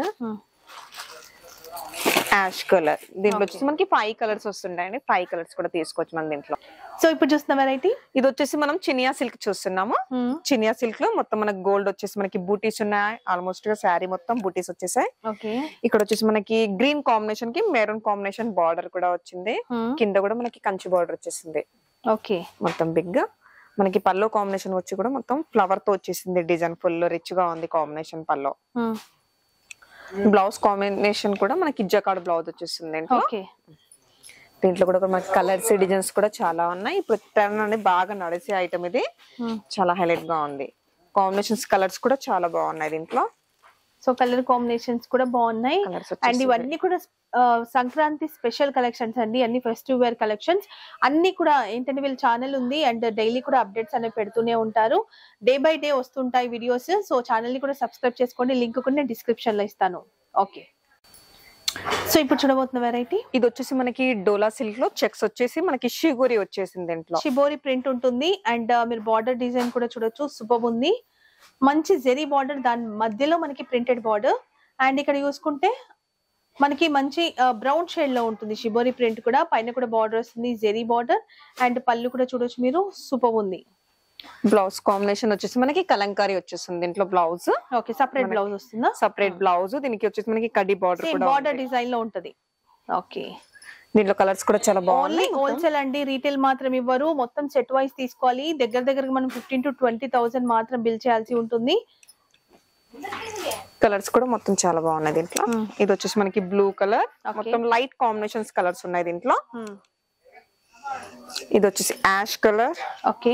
యాష్ కలర్. దీంట్లో వచ్చేసి మనకి 5 కలర్స్ వస్తుంటాయండి. 5 కలర్స్ కూడా తీసుకోవచ్చు మన దీంట్లో. సో ఇప్పుడు చూస్తున్న వెరైటీ ఇది వచ్చేసి మనం చినియా సిల్క్ చూస్తున్నాము. చినియా సిల్క్ లో మొత్తం మనకి గోల్డ్ వచ్చేసి మనకి బూటీస్ ఉన్నాయి. ఆల్మోస్ట్ గా శారీ మొత్తం బూటీస్ వచ్చేసాయి. ఓకే, ఇక్కడ వచ్చేసి మనకి గ్రీన్ కాంబినేషన్ కి మెరూన్ కాంబినేషన్ బార్డర్ కూడా వచ్చింది. కింద కూడా మనకి కంచి బార్డర్ వచ్చేసింది. ఓకే, మొత్తం బిగ్ గా మనకి పల్లో కాంబినేషన్ వచ్చి కూడా మొత్తం ఫ్లవర్ తో వచ్చేసింది. డిజైన్ ఫుల్ రిచ్ గా ఉంది కాంబినేషన్ పల్లో. బ్లౌజ్ కాంబినేషన్ కూడా మనకి జకార్డ్ బ్లౌజ్ వచ్చేస్తుంది. దీంట్లో కూడా మనకి కలర్స్ డిజైన్స్ కూడా చాలా ఉన్నాయి. ఇప్పుడు ట్రెండ్ అనేది బాగా నడిచే ఐటమ్ ఇది. చాలా హైలైట్ గా ఉంది. కాంబినేషన్స్ కలర్స్ కూడా చాలా బాగున్నాయి దీంట్లో. సో కలర్ కాంబినేషన్స్ కూడా బాగున్నాయి. అండ్ ఇవన్నీ కూడా సంక్రాంతి స్పెషల్ కలెక్షన్స్ అండి. అన్ని ఫెస్టివ్ వేర్ కలెక్షన్స్ అన్ని కూడా ఏంటంటే వీళ్ళ ఛానల్ ఉంది. అండ్ డైలీ కూడా అప్డేట్స్ అనేవి పెడుతూనే ఉంటారు. డే బై డే వస్తుంటాయి వీడియోస్. సో ఛానల్ ని కూడా సబ్స్క్రైబ్ చేసుకోండి. లింక్ కూడా నేను డిస్క్రిప్షన్ లో ఇస్తాను. ఓకే, సో ఇప్పుడు చూడబోతున్న వెరైటీ ఇది వచ్చేసి మనకి డోలా సిల్క్ లో చెక్స్ వచ్చేసి మనకి షిగోరి వచ్చేసింది. దీంట్లో షిబోరి ప్రింట్ ఉంటుంది. అండ్ మీరు బార్డర్ డిజైన్ కూడా చూడొచ్చు, సూపర్ ఉంది. మంచి జెరీ బార్డర్, దాని మధ్యలో మనకి ప్రింటెడ్ బార్డర్. అండ్ ఇక్కడ చూసుకుంటే మనకి మంచి బ్రౌన్ షేడ్ లో ఉంటుంది షిబోరి ప్రింట్ కూడా. పైన కూడా బార్డర్ వస్తుంది, జెరీ బార్డర్. అండ్ పళ్ళు కూడా చూడొచ్చు మీరు, సూపర్ ఉంది. బ్లౌజ్ కాంబినేషన్ వచ్చేసి మనకి కలంకారీ వచ్చేస్తుంది దీంట్లో బ్లౌజ్. ఓకే, సెపరేట్ బ్లౌజ్ వస్తుందా? Separate blouse. దీనికి వచ్చేసి మనకి కడ్డీ బార్డర్ కూడా బార్డర్ డిజైన్ లో ఉంటది. ఓకే, దీంట్లో కలర్స్ కూడా చాలా బాగున్నాయి. హోల్సేల్ అండి, రీటైల్ మాత్రం ఇవ్వరు. మొత్తం సెట్ వైస్ తీసుకోవాలి. దగ్గర మనం 15,000 to 20,000 మాత్రం బిల్ చేయాల్సి ఉంటుంది. కలర్స్ కూడా మొత్తం చాలా బాగున్నాయి దీంట్లో. ఇది వచ్చేసి మనకి బ్లూ కలర్, మొత్తం లైట్ కాంబినేషన్స్ కలర్స్ ఉన్నాయి దీంట్లో. ఇది వచ్చేసి ash colour. Okay,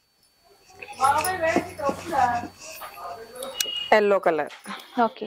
yellow colour. Okay,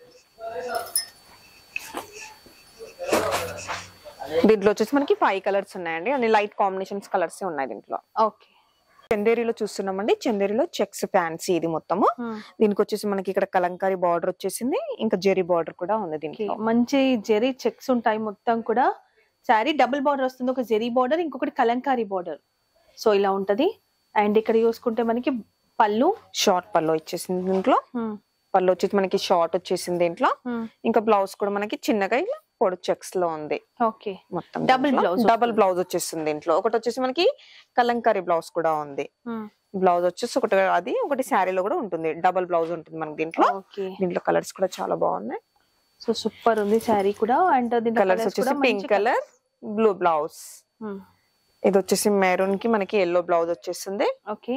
దీంట్లో వచ్చేసి మనకి 5 కలర్స్ ఉన్నాయండి. అన్ని లైట్ కాంబినేషన్స్ కలర్స్ ఉన్నాయి దీంట్లో. ఓకే, చందేరిలో చూస్తున్నామండి. చందేరిలో చెక్స్ ఫ్యాన్సీ ఇది మొత్తము. దీనికి వచ్చేసి మనకి ఇక్కడ కలంకారీ బార్డర్ వచ్చేసింది. ఇంకా జెరీ బార్డర్ కూడా ఉంది దీంట్లో. మంచి జెరీ చెక్స్ ఉంటాయి మొత్తం కూడా. శారీ డబుల్ బార్డర్ వస్తుంది, ఒక జెరీ బార్డర్, ఇంకొకటి కలంకారీ బార్డర్. సో ఇలా ఉంటది. అండ్ ఇక్కడ చూసుకుంటే మనకి పళ్ళు, షార్ట్ పళ్ళు వచ్చేసింది దీంట్లో. పళ్ళు వచ్చేసి మనకి షార్ట్ వచ్చేసింది దీంట్లో. ఇంకా బ్లౌజ్ కూడా మనకి చిన్నగా ఇలా పొడి చెక్స్ లో ఉంది. ఓకే, మొత్తం డబుల్ బ్లౌజ్ వచ్చేసింది దీంట్లో. ఒకటి వచ్చేసి మనకి కలంకారీ బ్లౌజ్ కూడా ఉంది. బ్లౌజ్ వచ్చేసి ఒకటి శారీలో కూడా ఉంటుంది. డబుల్ బ్లౌజ్ ఉంటుంది మనకి దీంట్లో. దీంట్లో కలర్స్ కూడా చాలా బాగున్నాయి. సో సూపర్ ఉంది శారీ కూడా. అండ్ కలర్స్ వచ్చేసి పింక్ కలర్, బ్లూ బ్లౌజ్. ఇది వచ్చేసి మెరూన్ కి మనకి ఎల్లో బ్లౌజ్ వచ్చేసింది. ఓకే,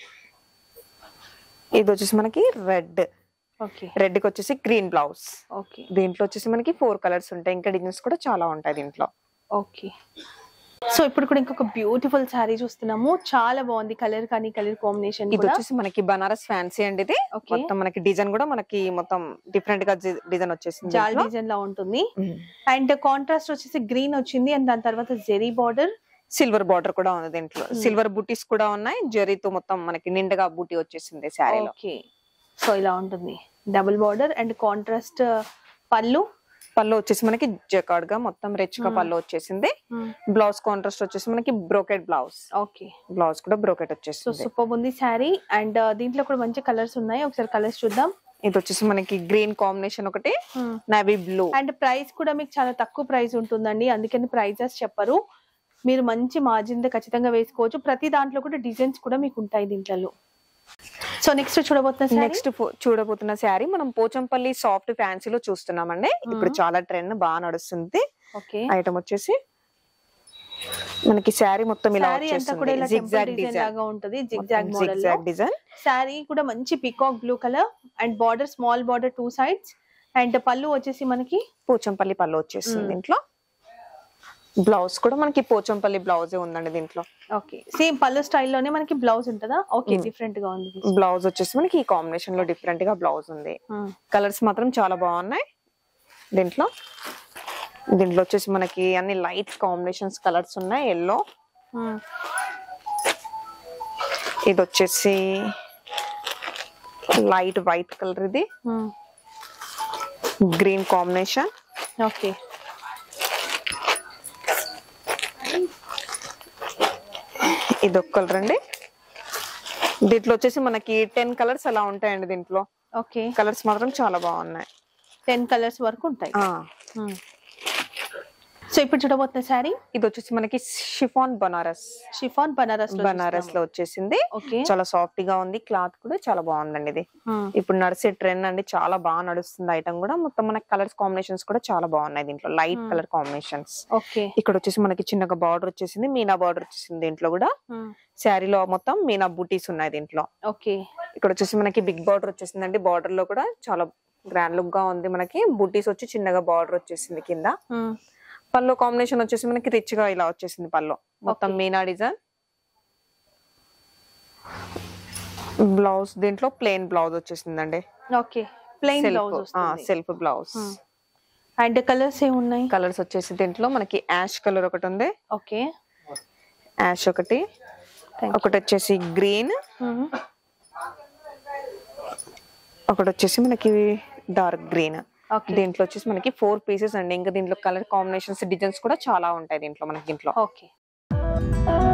ఇది వచ్చేసి మనకి రెడ్. రెడ్ కి వచ్చేసి గ్రీన్ బ్లౌజ్. ఓకే, దీంట్లో వచ్చేసి మనకి 4 కలర్స్ ఉంటాయి. ఇంకా డిజైన్స్ కూడా చాలా ఉంటాయి దీంట్లో. ఓకే, సో ఇప్పుడు కూడా ఇంకొక బ్యూటిఫుల్ శారీ చూస్తున్నాము. చాలా బాగుంది కలర్ కానీ కలర్ కాంబినేషన్. ఇది వచ్చేసి మనకి బనారస్ ఫ్యాన్సీ అండి. ఇది మొత్తం మనకి డిజైన్ కూడా మనకి మొత్తం డిఫరెంట్ గా డిజైన్ వచ్చేసింది. జాల్ డిజైన్ లా ఉంటుంది. అండ్ కాంట్రాస్ట్ వచ్చేసి గ్రీన్ వచ్చింది. అండ్ దాని తర్వాత జెరీ బార్డర్, సిల్వర్ బార్డర్ కూడా ఉంది దీంట్లో. సిల్వర్ బూటీస్ కూడా ఉన్నాయి. జరీతో మొత్తం మనకి నిండుగా బూటీ వచ్చేసింది శారీలో. ఓకే, సో ఇలా ఉంటుంది. డబుల్ బార్డర్ అండ్ కాంట్రాస్ట్ పళ్ళు. పళ్ళు వచ్చేసి మనకి జకార్డ్ గా మొత్తం రిచ్ గా పళ్ళు వచ్చేసింది. బ్లౌజ్ కాంట్రాస్ట్ వచ్చేసి మనకి బ్రోకెట్ బ్లౌజ్. ఓకే, బ్లౌజ్ కూడా బ్రోకెట్ వచ్చేసింది. సూపర్ ఉంది శారీ. అండ్ దీంట్లో కూడా మంచి కలర్స్ ఉన్నాయి. ఒకసారి కలర్స్ చూద్దాం. ఇది వచ్చేసి మనకి గ్రీన్ కాంబినేషన్ ఒకటి, నేవీ బ్లూ. అండ్ ప్రైస్ కూడా మీకు చాలా తక్కువ ప్రైస్ ఉంటుందండి. అందుకని ప్రైజెస్ చెప్పరు. మీరు మంచి మార్జిన్ ఖచ్చితంగా వేసుకోవచ్చు. ప్రతి దాంట్లో కూడా డిజైన్స్ కూడా మీకు ఉంటాయి దీంట్లో. సో నెక్స్ట్ చూడబోతున్న శారీ మనం పోచంపల్లి సాఫ్ట్ ఫ్యాన్సీలో చూస్తున్నామండి. ఇప్పుడు చాలా ట్రెండ్ బాగా నడుస్తుంది. ఐటమ్ వచ్చేసి మనకి శారీ మొత్తం ఇలా శారీ అంతా కూడా ఇలా టెంపుల్ డిజైన్ లాగా ఉంటది, జిగ్జాగ్ మోడల్ లో డిజైన్. శారీ కూడా మంచి peacock blue colour and border small border 2 sides and పళ్ళు వచ్చేసి మనకి పోచంపల్లి పళ్ళు వచ్చేస్తుంది దీంట్లో. బ్లౌజ్ కూడా మనకి పోచంపల్లి బ్లౌజే ఉందండి దీంట్లో. ఓకే, సేమ్ పళ్ళు స్టైల్లోనే మనకి బ్లౌజ్ ఉంటుందా? ఓకే, డిఫరెంట్ గా ఉంది. బ్లౌజ్ వచ్చేసి మనకి ఈ కాంబినేషన్ లో డిఫరెంట్ గా బ్లౌజ్ ఉంది. కలర్స్ మాత్రం చాలా బాగున్నాయి దీంట్లో. దీంట్లో వచ్చేసి మనకి అన్ని లైట్ కాంబినేషన్స్ కలర్స్ ఉన్నాయి. ఎల్లో, ఇది వచ్చేసి లైట్ వైట్ కలర్, ఇది గ్రీన్ కాంబినేషన్. ఓకే, ఇది ఒక కలర్ అండి. దీంట్లో వచ్చేసి మనకి 10 కలర్స్ అలా ఉంటాయండి దీంట్లో. ఓకే, కలర్స్ మాత్రం చాలా బాగున్నాయి. 10 కలర్స్ వరకు ఉంటాయి. సో ఇప్పుడు చూడబోతున్న శారీ ఇది వచ్చేసి మనకి షిఫాన్ బనారస్. షిఫాన్ బనారస్ లో వచ్చేసింది. ఓకే, చాలా సాఫ్ట్ గా ఉంది. క్లాత్ కూడా చాలా బాగుందండి. ఇది ఇప్పుడు నడిచే ట్రెండ్ అండి, చాలా బాగా నడుస్తుంది ఐటమ్ కూడా. మొత్తం మనకి కలర్స్ కాంబినేషన్స్ కూడా చాలా బాగున్నాయి దీంట్లో, లైట్ కలర్ కాంబినేషన్స్. ఓకే, ఇక్కడ వచ్చేసి మనకి చిన్నగా బార్డర్ వచ్చేసింది, మీనా బార్డర్ వచ్చేసింది దీంట్లో కూడా. శారీలో మొత్తం మీనా బూటీస్ ఉన్నాయి దీంట్లో. ఓకే, ఇక్కడ వచ్చేసి మనకి బిగ్ బార్డర్ వచ్చేసిందండి. బార్డర్ లో కూడా చాలా గ్రాండ్ లుక్ గా ఉంది. మనకి బూటీస్ వచ్చి చిన్నగా బార్డర్ వచ్చేసింది కింద. పల్లో కాంబినేషన్ వచ్చేసి మనకి రిచ్ గా ఇలా వచ్చేసింది పల్లో, మొత్తం మీనా డిజైన్. బ్లౌజ్ దీంట్లో ప్లెయిన్ బ్లౌజ్ వచ్చేసిందండి. ఓకే, ప్లెయిన్ బ్లౌజ్ వస్తుంది, సెల్ఫ్ బ్లౌజ్. అండ్ కలర్స్ ఏమున్నాయి? కలర్స్ వచ్చేసి దీంట్లో మనకి యాష్ కలర్ ఒకటి ఉంది. ఓకే, యాష్ ఒకటి వచ్చేసి గ్రీన్, ఒకటి వచ్చేసి మనకి డార్క్ గ్రీన్. దీంట్లో వచ్చేసి మనకి 4 పీసెస్ అండి. ఇంకా దీంట్లో కలర్ కాంబినేషన్స్ డిజైన్స్ కూడా చాలా ఉంటాయి దీంట్లో మనకి. దీంట్లో ఓకే.